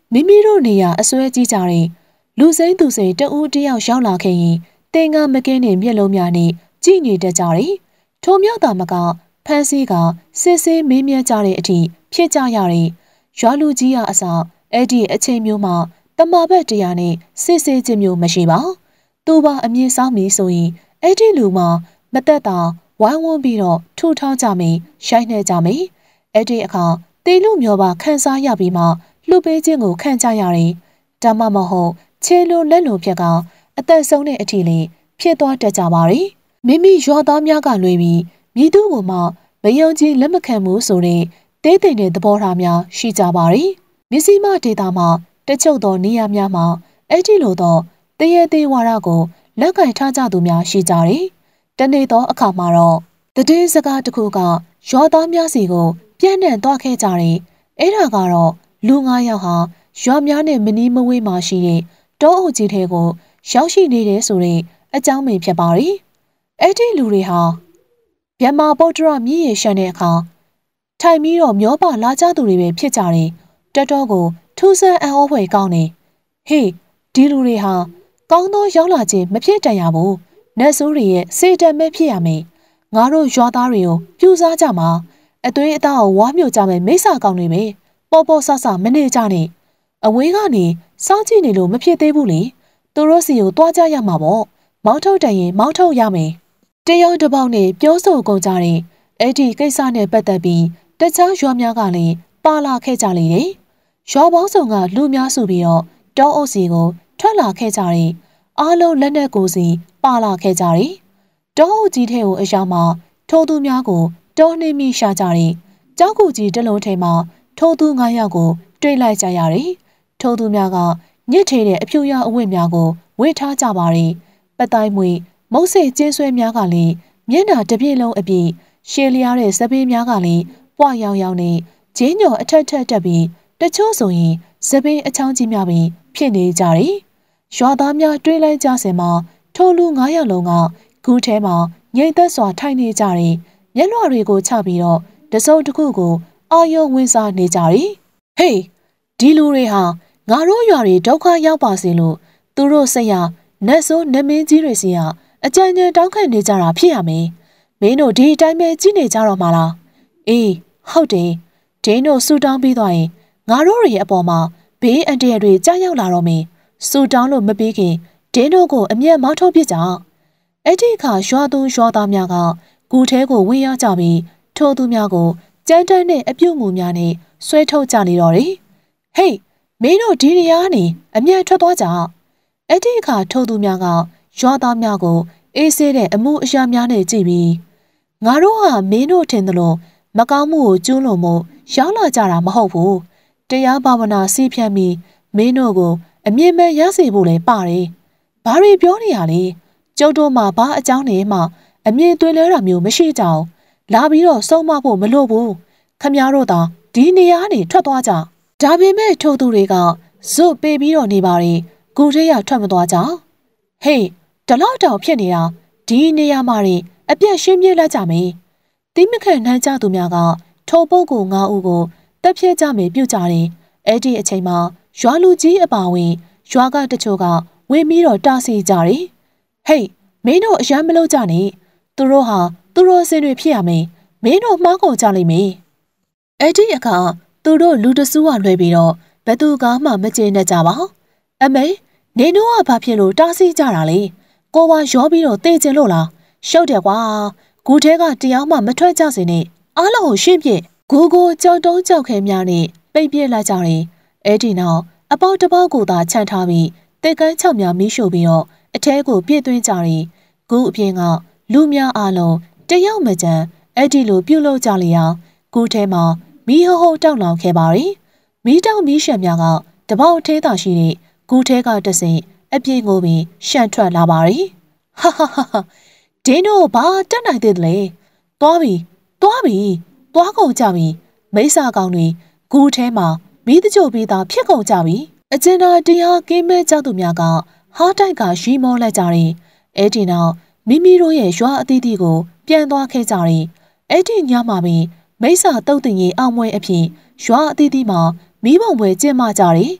မိမိတို့နေရာအစွဲကြီးကြတဲ့လူစိမ့်သူစိမ့်တဦးတယောက်ရောက်လာခဲ့ရင်တင်ငါမကင်းတဲ့မျက်လုံးများနဲ့ကြည့်နေတတ်ကြတယ်။ထိုမြောက်တာမကဖန်စီကစစ်စစ်မေးမြန်းကြတဲ့အထိဖြစ်ကြရတယ်။ရွာလူကြီးကအစားအဲ့ဒီအချိန်မျိုးမှာတမဘက်တရားနဲ့စစ်စစ်ချင်းမျိုးမရှိပါ။သူပါအမြင်ဆောင်ပြီးဆိုရင်အဲ့ဒီလူမှာမတက်တာဝိုင်းဝန်းပြီးတော့ထူထောင်းကြမယ်ရှိုင်းနေကြမယ်။အဲ့ဒီအခါတေလူမျိုးပါခန်းစားရပြီးမှလှုပ်ပေးခြင်းကိုခံကြရတယ်။ဒါမှမဟုတ်ခြေလိုလက်လိုဖြစ်ကအသက်ဆုံးတဲ့အထိလေးဖြစ်သွားတတ်ကြပါရီ။မိမိရွာသားများကလွေပြီးမြည်သူကိုမှမယုံကြည်လက်မခံမှုဆိုတဲ့တေးတိမ်တဲ့သဘောထားများရှိကြပါရီ။မြစီမဒေတာမှာတချို့သောနေရာများမှာအဲ့ဒီလိုသောတရေသေးဝါဒကိုလက်ကင်ထားကြသူများရှိကြတယ်။တနေ့သောအခါမှာတော့တည်င်းစကားတစ်ခုကရွာသားများစီကိုပြန့်နှံ့သွားခဲ့ကြတယ်။အဲ့ဒါကတော့လူငါးယောက်ဟာရွာများနဲ့မနီးမဝေးမှရှိတဲ့တောအုပ်ကြီးထဲကိုရောက်ရှိနေတယ်ဆိုတဲ့အကြောင်းပင်ဖြစ်ပါရီ။အဲ့ဒီလူတွေဟာဗျမ္မာဗုဒ္ဓရမြည်ရရှမ်းတဲ့အခါထိုင်ပြီးတော့မျောပါလာကြသူတွေပဲဖြစ်ကြတယ်။တတော်ကိုထူးဆန်းအံ့ဩဖွယ်ကောင်းနေဟေးဒီလူတွေဟာကောင်းသောရောက်လာခြင်းမဖြစ်တန်ရဘူး။နတ်ဆိုးတွေရဲ့စေတမဲဖြစ်ရမယ်။ငါတို့ရွာသားတွေကိုပြူစားကြမှာအသွေးအသားကိုဝါမျိုးကြမယ်မိစ္ဆာကောင်းတွေပဲပေါ်ပေါ်ဆဆမနေကြနဲ့အဝေးကနေစောင့်ကြည့်နေလို့မဖြစ်သေးဘူးလေသူတို့စီကိုတွားကြရမှာပေါ့မောင်းထုတ်တယ်ရင်မောင်းထုတ်ရမယ်တယောက်တစ်ပေါက်နဲ့ပြောဆိုကုန်ကြတဲ့အဲ့ဒီကိစ္စနဲ့ပတ်သက်ပြီးတခြားရွာများကလည်းပါလာခဲ့ကြလေတယ်ရွာပေါင်းစုံကလူများစုပြီးတော့တောအုပ်စီကိုထွက်လာခဲ့ကြတဲ့အားလုံးလက်နက်ကိုစီပါလာခဲ့ကြတယ်တောအုပ်ကြီးထဲကိုအရောက်မှာထိုးသူများကိုတောနှိမ့်မိရှာကြတယ်ကြောက်ကူကြီးတစ်လုံးထဲမှာထိုးသူငါးယောက်ကိုတွေ့လိုက်ကြရတယ်ထိုးသူများကညစ်ထေတဲ့အဖြူရအဝတ်များကိုဝတ်ထားကြပါတယ်ပတိုင်းမွေမုတ်စိတ်ကျင်းဆွဲများကလည်းမျက်နှာတစ်ပြည့်လုံးအပြည့်ရှည်လျားတဲ့စပင်းများကလည်းပွားရောင်ရောင်နဲ့ဂျင်းညော်အထက်ထက်တက်ပြီးတချို့ဆိုရင်စပင်းအချောင်းကြီးများပင်ဖြစ်နေကြတယ်ရွာသားများတွေးလိုက်ကြစင်မှာထိုလူငါးယောက်လုံးကဂူထဲမှာငိမ့်သက်စွာထိုင်နေကြတယ်မျက်လွှာတွေကိုချပြီးတော့တစုံတစ်ခုကိုအာယုံဝင်စားနေကြတယ်ဟေးဒီလူတွေဟာငါတို့ရွာတွေဒုက္ခရောက်ပါစေလို့သူတို့စိတ်ရနတ်ဆိုးနမင်းကြီးတွေစီကအကြံဉာဏ်တောင်းခံနေကြတာဖြစ်ရမယ်မင်းတို့ဒီအတိုင်းပဲကြည့်နေကြတော့မှာလားအေးဟုတ်တယ်ဒင်းတို့ဆူတောင်းပြီးသွားရင်ငါတို့ရဲ့အပေါ်မှာဘေးအန္တရာယ်တွေကြာရောက်လာတော့မယ်ဆူတောင်းလို့မပြီးခင်ဒင်းတို့ကိုအမျက်မောင်းထုတ်ပြကြအဲ့ဒီအခါရွာသူရွာသားများကကူထဲကိုဝင်ရောက်ကြပြီးထိုးသူများကိုကြမ်းတမ်းတဲ့အပြုတ်မှုများနဲ့ဆွဲထုတ်ကြလေတော့တယ်ဟေးမင်းတို့ဒီနေရာကနေအမျက်ထွက်သွားကြအဲ့ဒီအခါထိုးသူများကရွာသားများကိုအေးဆေးတဲ့အမှုအရာများနဲ့ကြည့်ပြီးငါတို့ဟာမင်းတို့ထင်သလိုမကောင်းမှုကိုကျူးလွန်မှုရောက်လာကြတာမဟုတ်ဘူးတရားဘာဝနာစီးဖြတ်ပြီးမင်းတို့ကိုအမြင့်မဲ့ရစေဖို့လည်းပါတယ်ဘာတွေပြောနေရလဲကျုပ်တို့မှာဘာအကြောင်းနဲ့မှအမြင့်သွေးလဲတာမျိုးမရှိကြအောင်လာပြီးတော့ဆုံးမဖို့မလိုဘူးခမည်းတော်သာဒီနေရာကနေထွက်သွားကြဒါပေမဲ့ထိုသူတွေကဇွတ်ပေးပြီးတော့နေပါရီဂူထဲရထွက်မသွားကြဟေးတလောက်တောင်ဖြစ်နေတာဒီနေရာမှာတွေအပြက်ရှင်းပြလိုက်ကြမယ်တိမခံနှမ်းကြသူများကထိုပုဂ္ဂိုလ်ငါးဦးကိုတက်ပြဲကြမယ်ပြုတ်ကြတယ်အဲ့ဒီအချိန်မှာရွာလူကြီးအပါဝင်ရွာကတချို့ကဝင်ပြီးတော့တားဆီးကြတယ်ဟေးမင်းတို့အရန်မလုပ်ကြနဲ့သူတို့ဟာသူတို့စင်တွေဖြစ်ရမယ်မင်းတို့မှားကုန်ကြလိမ့်မယ်အဲ့ဒီအခါသူတို့လူတစုကလွှဲပြီးတော့ဘယ်သူကမှမကျေနပ်ကြပါအမေနေတို့ကဘာဖြစ်လို့တားဆီးကြတာလဲကိုပါရောပြီးတော့တေးကျင်လို့လားရှုပ်တယ်ကွာဂူထဲကတရားမှမထွက်ကြစေနဲ့အားလုံးကိုရှင်းပြဂူကိုကြောက်တုံးကြောက်ခဲများနဲ့ပိတ်ပြစ်လိုက်ကြတယ်အဲ့ဒီနောက်အပေါက်တစ်ပေါက်ကိုသာခြံထားပြီးတေကန်းချောက်များမီးရှို့ပြီးတော့အထဲကိုပြည့်သွင်းကြတယ်ဂူအပြင်ကလူများအားလုံးတယောက်မကြမ်းအဲ့ဒီလိုပြုတ်လို့ကြလျောင်းဂူထဲမှာမီးဟိုးဟိုးတောက်လောင်ခဲ့ပါရီမီးတောက်မီးရှံများကတပေါက်သေးသာရှိတဲ့ဂူထဲကတဆင်အပြင်းကိုပင်ရှံထွက်လာပါရီဟာဟာဟာဒင်းတို့ဘာတက်နိုင်သေးတယ်လဲသွားပြီသွားပြီသွားကုန်ကြပြီမိစ္ဆာကောင်တွေဂူထဲမှာမီးတကြိုပြီးသားဖြစ်ကုန်ကြပြီအကျဉ်းသားတရားကင်းမဲ့ကြောက်သူများကဟားတိုက်ကရှိမောလိုက်ကြတယ်အဲ့ဒီနောက်မိမိတို့ရဲ့ရွာအသီးသီးကိုပြန်သွားခဲ့ကြတယ်အဲ့ဒီညမှာပင်မိစ္ဆာတုတ်တင်ကြီးအောင်မွဲအဖြစ်ရွာအသီးသီးမှာမီးပုံပွဲကျင်းပကြတယ်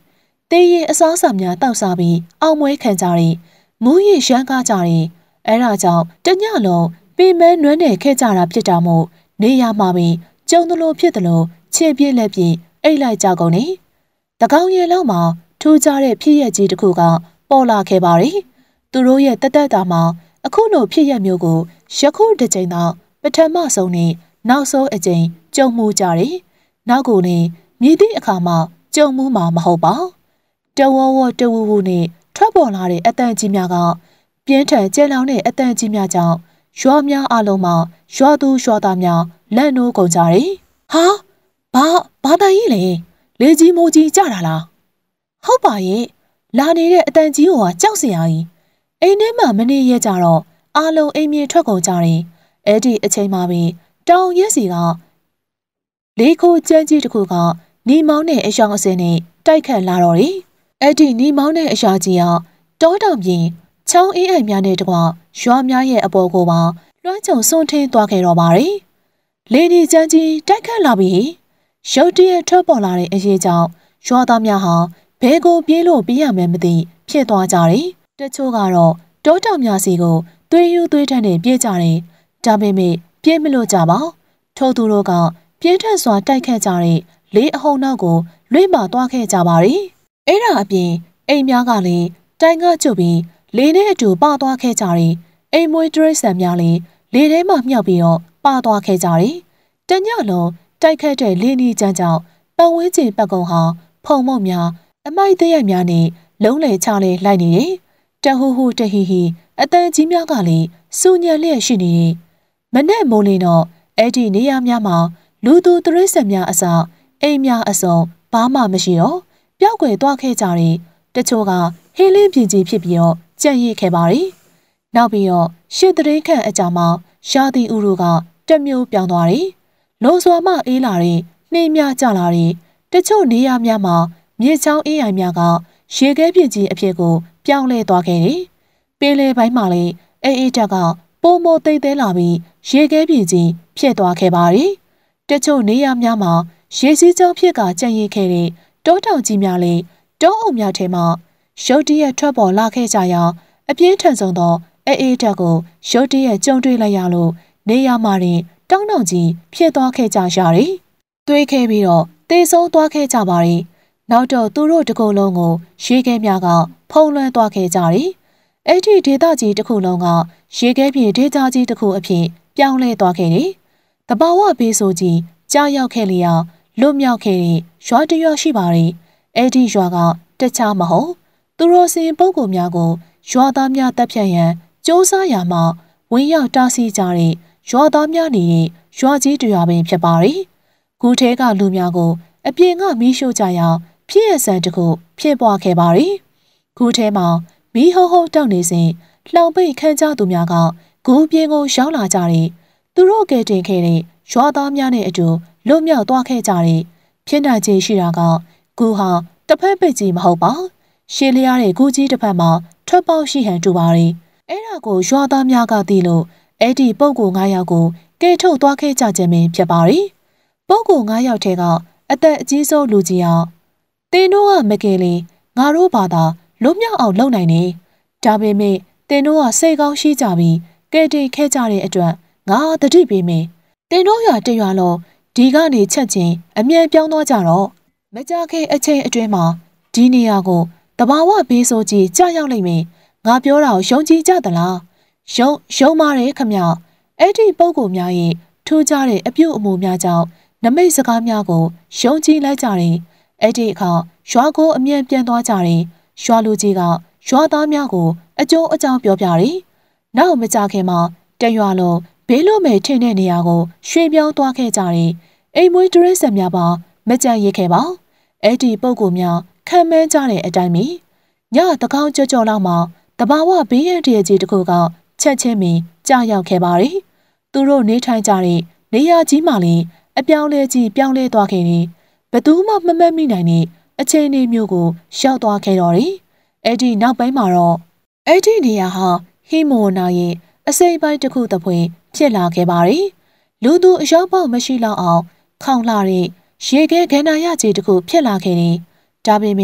တေးရင်အစားအစာများတောက်စားပြီးအောင်မွေးခံကြတယ်မူးရီရှမ်းကားကြတယ်အဲဒါကြောင့်တညလုံးပင်မဲနွမ်းနယ်ခဲ့ကြတာဖြစ်တာမို့နေရမှာပင်ကျုံသလိုဖြစ်သလိုခြေပြည့်လက်ပြည့်အိတ်လိုက်ကြကုန်နေတကောင်ရဲလောက်မှာထူးခြားတဲ့ဖြစ်ရက်ကြီးတစ်ခုကပေါ်လာခဲ့ပါရီသူတို့ရဲ့တသက်တာမှာအခုလိုဖြစ်ရက်မျိုးကိုယခုတစ်ချိန်တော့ပထမဆုံးနဲ့နောက်ဆုံးအကြိမ်ကြုံမှုကြတယ်နောက်ကိုနေမြည်သည့်အခါမှကြုံမှုမှာမဟုတ်ပါတဝဝတဝဝနဲ့ထွက်ပေါ်လာတဲ့အတန်ကြီးများကပြင်းထန်ကြဲလောင်တဲ့အတန်ကြီးများကြောင့်ရွာများအလုံးမှာရွာသူရွာသားများလက်နိုးကုန်ကြတယ်ဟာဘာဘာတန်ကြီးလဲလေကြီးမိုးကြီးကြတာလားဟုတ်ပါရဲ့လာနေတဲ့အတန်ကြီးကကြောက်စရာကြီးအိမ်ထဲမှာမနေရကြတော့အလုံးအိမ်မြေထွက်ကုန်ကြတယ်အဲ့ဒီအချိန်မှာပဲတောင်ရက်စီကလေးခိုးကျန်းကြီးတစ်ခုကနီမောင်းနဲ့အယောင်အစင်းနဲ့တိုက်ခတ်လာတော့တယ်အဲ့ဒီနီမောင်းနဲ့အရာကြီးကတောတောင်ပြင်ချောင်းအေးအိမ်များနဲ့တကွာရွာများရဲ့အပေါ်ကိုပါလွှမ်းခြုံစွန့်ထင်းသွားခဲ့တော့ပါတယ်လေဒီကျန်းကြီးတိုက်ခတ်လာပြီးရုတ်တရက်ထွက်ပေါ်လာတဲ့အရေးကြောင့်ရွာသားများဟာဘဲကိုပြေးလို့ပြရမယ်မသိဖြစ်သွားကြတယ်တချို့ကတော့တောတောင်များစီကိုသွေးယူသွေးထက်နဲ့ပြေးကြတယ်ဒါပေမဲ့ပြေးမလို့ကြပါထို့သူတို့ကပြင်းထန်စွာတိုက်ခတ်ကြတဲ့လေးအဟုန်နောက်ကိုလွင့်ပါသွားခဲ့ကြပါရီအဲ့ဒါအပြင်အိမ်များကလည်းတိုင်ကကျုပ်ပြီးလေနဲ့အတူပါသွားခဲ့ကြတယ်အိမ်မွေးတရိတ်ဆန်များလည်းလေထဲမှာမြှောက်ပြီးတော့ပါသွားခဲ့ကြတယ်တညလုံးတိုက်ခတ်တဲ့လေနီချမ်းကြောင့်ပတ်ဝန်းကျင်ပတ်ကုံဟာဖုံမုံများအမိုက်တရက်များနဲ့လုံးလေချလေလိုက်နေတယ်တဟူဟူတဟီဟီအတန်ကြီးများကလည်းစူညံလျက်ရှိနေတယ်မနဲ့မိုးလင်းတော့အဲ့ဒီနေရာများမှာလူသူတရိတ်ဆန်များအစအိမ်များအစုံဘာမှမရှိတော့ပျောက်ကွယ်သွားခဲ့ကြတယ်တချို့ကဟင်းလင်းပြင်းကြီးဖြစ်ပြီးတော့ကြံ့ရစ်ခဲ့ပါရီနောက်ပြီးတော့ရှစ်တရင်ခန့်အကြာမှာရှားသည့်ဥရုကတမျိုးပြောင်းသွားတယ်လုံးစွာမှအေးလာတယ်နှင်းများကျလာတယ်တချို့နေရာများမှာမြေချောင်းအေးအိမ်များကရေခဲပြင်းကြီးအဖြစ်ကိုပြောင်းလဲသွားခဲ့တယ်ပင်လယ်ပိုင်းမှာလည်းအေးအေးတက်ကပုံမသိမ့်သေးလာပြီးရေခဲပြင်းကြီးဖြစ်သွားခဲ့ပါရီတချို့နေရာများမှာရေစီးကြောင်းဖြစ်ကကြံ့ရစ်ခဲ့တဲ့တောတောင်ကြီးများလည်းတောအုံများထဲမှာရုတ်တရက်ထွက်ပေါ်လာခဲ့ကြရာအပြင်းထန်ဆုံးသောအေးအေးတက်ကိုရုတ်တရက်ကြုံတွေ့လိုက်ရလို့နေရာမှာတင်တောင်းတောင်ကြီးဖြစ်သွားခဲ့ကြရတယ်။တွေးခဲ့ပြီးတော့သေဆုံးသွားခဲ့ကြပါရီ။နောက်တော့သူတို့တကူလုံးကိုရေခဲများကဖုံးလွှမ်းသွားခဲ့ကြတယ်။အဲ့ဒီဒေသကြီးတစ်ခုလုံးကရေခဲပြင်ဒေသကြီးတစ်ခုအဖြစ်ပြောင်းလဲသွားခဲ့တယ်။တဘာဝဘေးဆိုကြီးကြားရောက်ခဲ့လျာလွတ်မြောက်ခဲ့တဲ့ရွာတရွာရှိပါရီ။အဲ့ဒီရွာကတခြားမဟုတ်သူတို့စင်ပုဂ္ဂိုလ်များကိုရွာသားများတပ်ဖြတ်ရန်စ조사ရာမှာဝင်ရောက်တားဆီးကြတဲ့ရွာသားများနေတဲ့ရွာကြီးတရွာပင်ဖြစ်ပါရီ။ခုထဲကလူများကိုအပြင်ကမီးရှို့ကြရာဖြစ်ရဆန်တခုဖြစ်ပွားခဲ့ပါရီ။ခုထဲမှာမီးဟုံးဟုံးတောက်နေစဉ်လှောင်ပိတ်ခန်းကြသူများကဂူပြင်းကိုရောက်လာကြတဲ့သူတို့ကဲတင်ခဲ့တဲ့ရွာသားများနဲ့အတူလွတ်မြောက်သွားခဲ့ကြတဲ့ဖြစ်နိုင်ခြေရှိတာကဂူဟာတစ်ဖက်ပိတ်ကြီးမဟုတ်ပါရှေးလျားတဲ့ဂူကြီးတစ်ဖက်မှာထွက်ပေါက်ရှိဟန်တူပါရီအဲ့ဒါကိုရွာသားများကသိလို့အဲ့ဒီပုဂ္ဂိုလ်၅ယောက်ကိုကဲထုတ်သွားခဲ့ကြခြင်းပင်ဖြစ်ပါရီပုဂ္ဂိုလ်၅ယောက်ထဲကအသက်အကြီးဆုံးလူကြီးဟာတင်တို့ကမကယ်လေငါတို့ဘာသာလွတ်မြောက်အောင်လုပ်နိုင်နေဒါပေမဲ့တင်တို့ကစိတ်ကောင်းရှိကြပြီးကဲတင်ခဲ့ကြတဲ့အတွက်ငါတတိပေးမယ်တင်တို့ရွာတရွာလုံးဒီကနေချက်ချင်းအမြန်ပြောင်းသွားကြတော့မကြခင်အချိန်အတွင်းမှာဒီနေရာကိုတဘာဝဘေးဆိုကြီးကြာရောက်လိမ့်မယ်ငါပြောတာကိုယုံကြည်ကြသလားယုံယုံပါတယ်ခမအဲ့ဒီပုံကိုများရဲ့ထူးခြားတဲ့အပြုအမူများကြောင့်နမိတ်စကားများကိုယုံကြည်လိုက်ကြတယ်အဲ့ဒီအခါရွာကိုအမြန်ပြန်သွားကြတယ်ရွာလူကြီးကရွာသားများကိုအကျိုးအကြောင်းပြောပြတယ်နောက်မကြခင်မှာတရွာလုံးဘေးလို့မဲ့ထင်တဲ့နေရာကိုရွှေ့ပြောင်းသွားခဲ့ကြတယ်အိမ်မွေးဒရက်ဆန်များပါမကြံရစ်ခဲ့ပါအဲ့ဒီပုံကိုများခံမှန်းကြတဲ့အတိုင်းမီညတကောင်းကြော့ကြော့လောက်မှာတဘာဝဘေးရန်တရကြီးတစ်ခုကချက်ချင်းပင်ကြာရောက်ခဲ့ပါရီသူတို့နေထိုင်ကြတဲ့နေရာကြီးမှလည်းအပြောင်းလဲကြီးပြောင်းလဲသွားခဲ့တယ်ဘသူမှမမှတ်မိနိုင်တဲ့အခြေအနေမျိုးကိုရောက်သွားခဲ့တော့တယ်အဲ့ဒီနောက်ပိုင်းမှာတော့အဲ့ဒီနေရာဟာဟီမိုနာရဲ့အစိမ့်ပိုင်းတစ်ခုတစ်ဖွင့်ဖြစ်လာခဲ့ပါရီလူသူအရောက်ပေါက်မရှိလောက်အောင်ခေါင်လာတဲ့ရေခဲကန္နာရကြီးတစ်ခုဖြစ်လာခဲ့တယ်ဒါပေမဲ့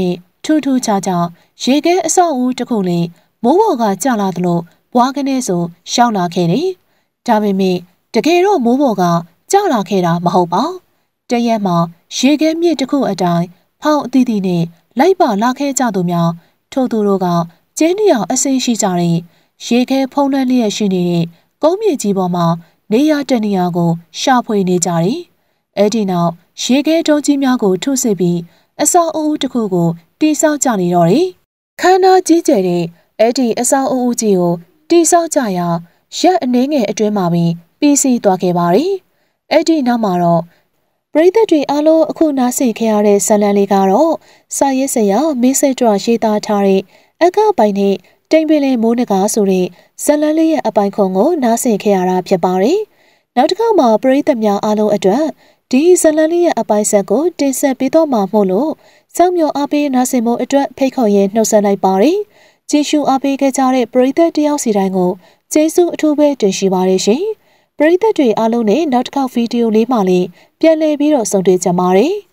ထူးထူးခြားခြားရေခဲအဆောက်အဦတစ်ခုလေးမိုးပေါ်ကကျလာသလိုဘွားကနေဆိုရှောင်းလာခဲ့တယ်။ဒါပေမဲ့တကယ်တော့မိုးပေါ်ကကျလာခဲ့တာမဟုတ်ပါ။တရက်မှာရေခဲမြစ်တစ်ခုအတိုင်းဖောင်းအသီးသီးနဲ့လိုက်ပါလာခဲ့ကြသူများထို့သူတို့ကကျင်းနေအောင်အစိမ်းရှိကြတဲ့ရေခဲဖုံးလွှမ်းလျက်ရှိနေတဲ့ကုန်းမြေကြီးပေါ်မှာနေရတဲ့နေရာကိုရှာဖွေနေကြတယ်။အဲ့ဒီနောက်ရေခဲတုံးကြီးများကိုထုစစ်ပြီးအဆောက်အဦတစ်ခုကိုတိဆောက်ကြနေတော့တယ်။ခန္ဓာကြီးကျယ်တဲ့အဲ့ဒီအဆောက်အဦကြီးကိုတိဆောက်ကြရာရက်အနည်းငယ်အတွင်းမှာပင်ပြီးစီးသွားခဲ့ပါတယ်။အဲ့ဒီနောက်မှာတော့ပရိသတ်တွေအားလုံးအခုနားဆင်ခဲ့ရတဲ့ဇာတ်လမ်းလေးကတော့စာရေးဆရာမင်းစိတ်တော်ရေးသားထားတဲ့အကပိုင်နဲ့တိမ်ပင်လယ်မိုးနဂါဆိုတဲ့ဇာတ်လမ်းလေးရဲ့အပိုင်ခွန်ကိုနားဆင်ခဲ့ရတာဖြစ်ပါတယ်။နောက်တစ်ခါမှာပရိသတ်များအားလုံးအတွက်ဒီဇာတ်လမ်းလေးရဲ့အပိုင်ဆက်ကိုတင်ဆက်ပေးတော့မှာမို့လို့စောင့်မျှော်အားပေးနားဆင်ဖို့အတွက်ဖိတ်ခေါ်ရနှုတ်ဆက်လိုက်ပါတယ်။ကြည့်ရှုအားပေးခဲ့ကြတဲ့ပရိသတ်တယောက်စီတိုင်းကိုကျေးဇူးအထူးပဲတင်ရှိပါတယ်ရှင်။ပရိသတ်တွေအားလုံးနဲ့နောက်တစ်ခေါက်ဗီဒီယိုလေးမှလည်းပြန်လည်ပြီးတော့ဆုံတွေ့ကြပါမယ်။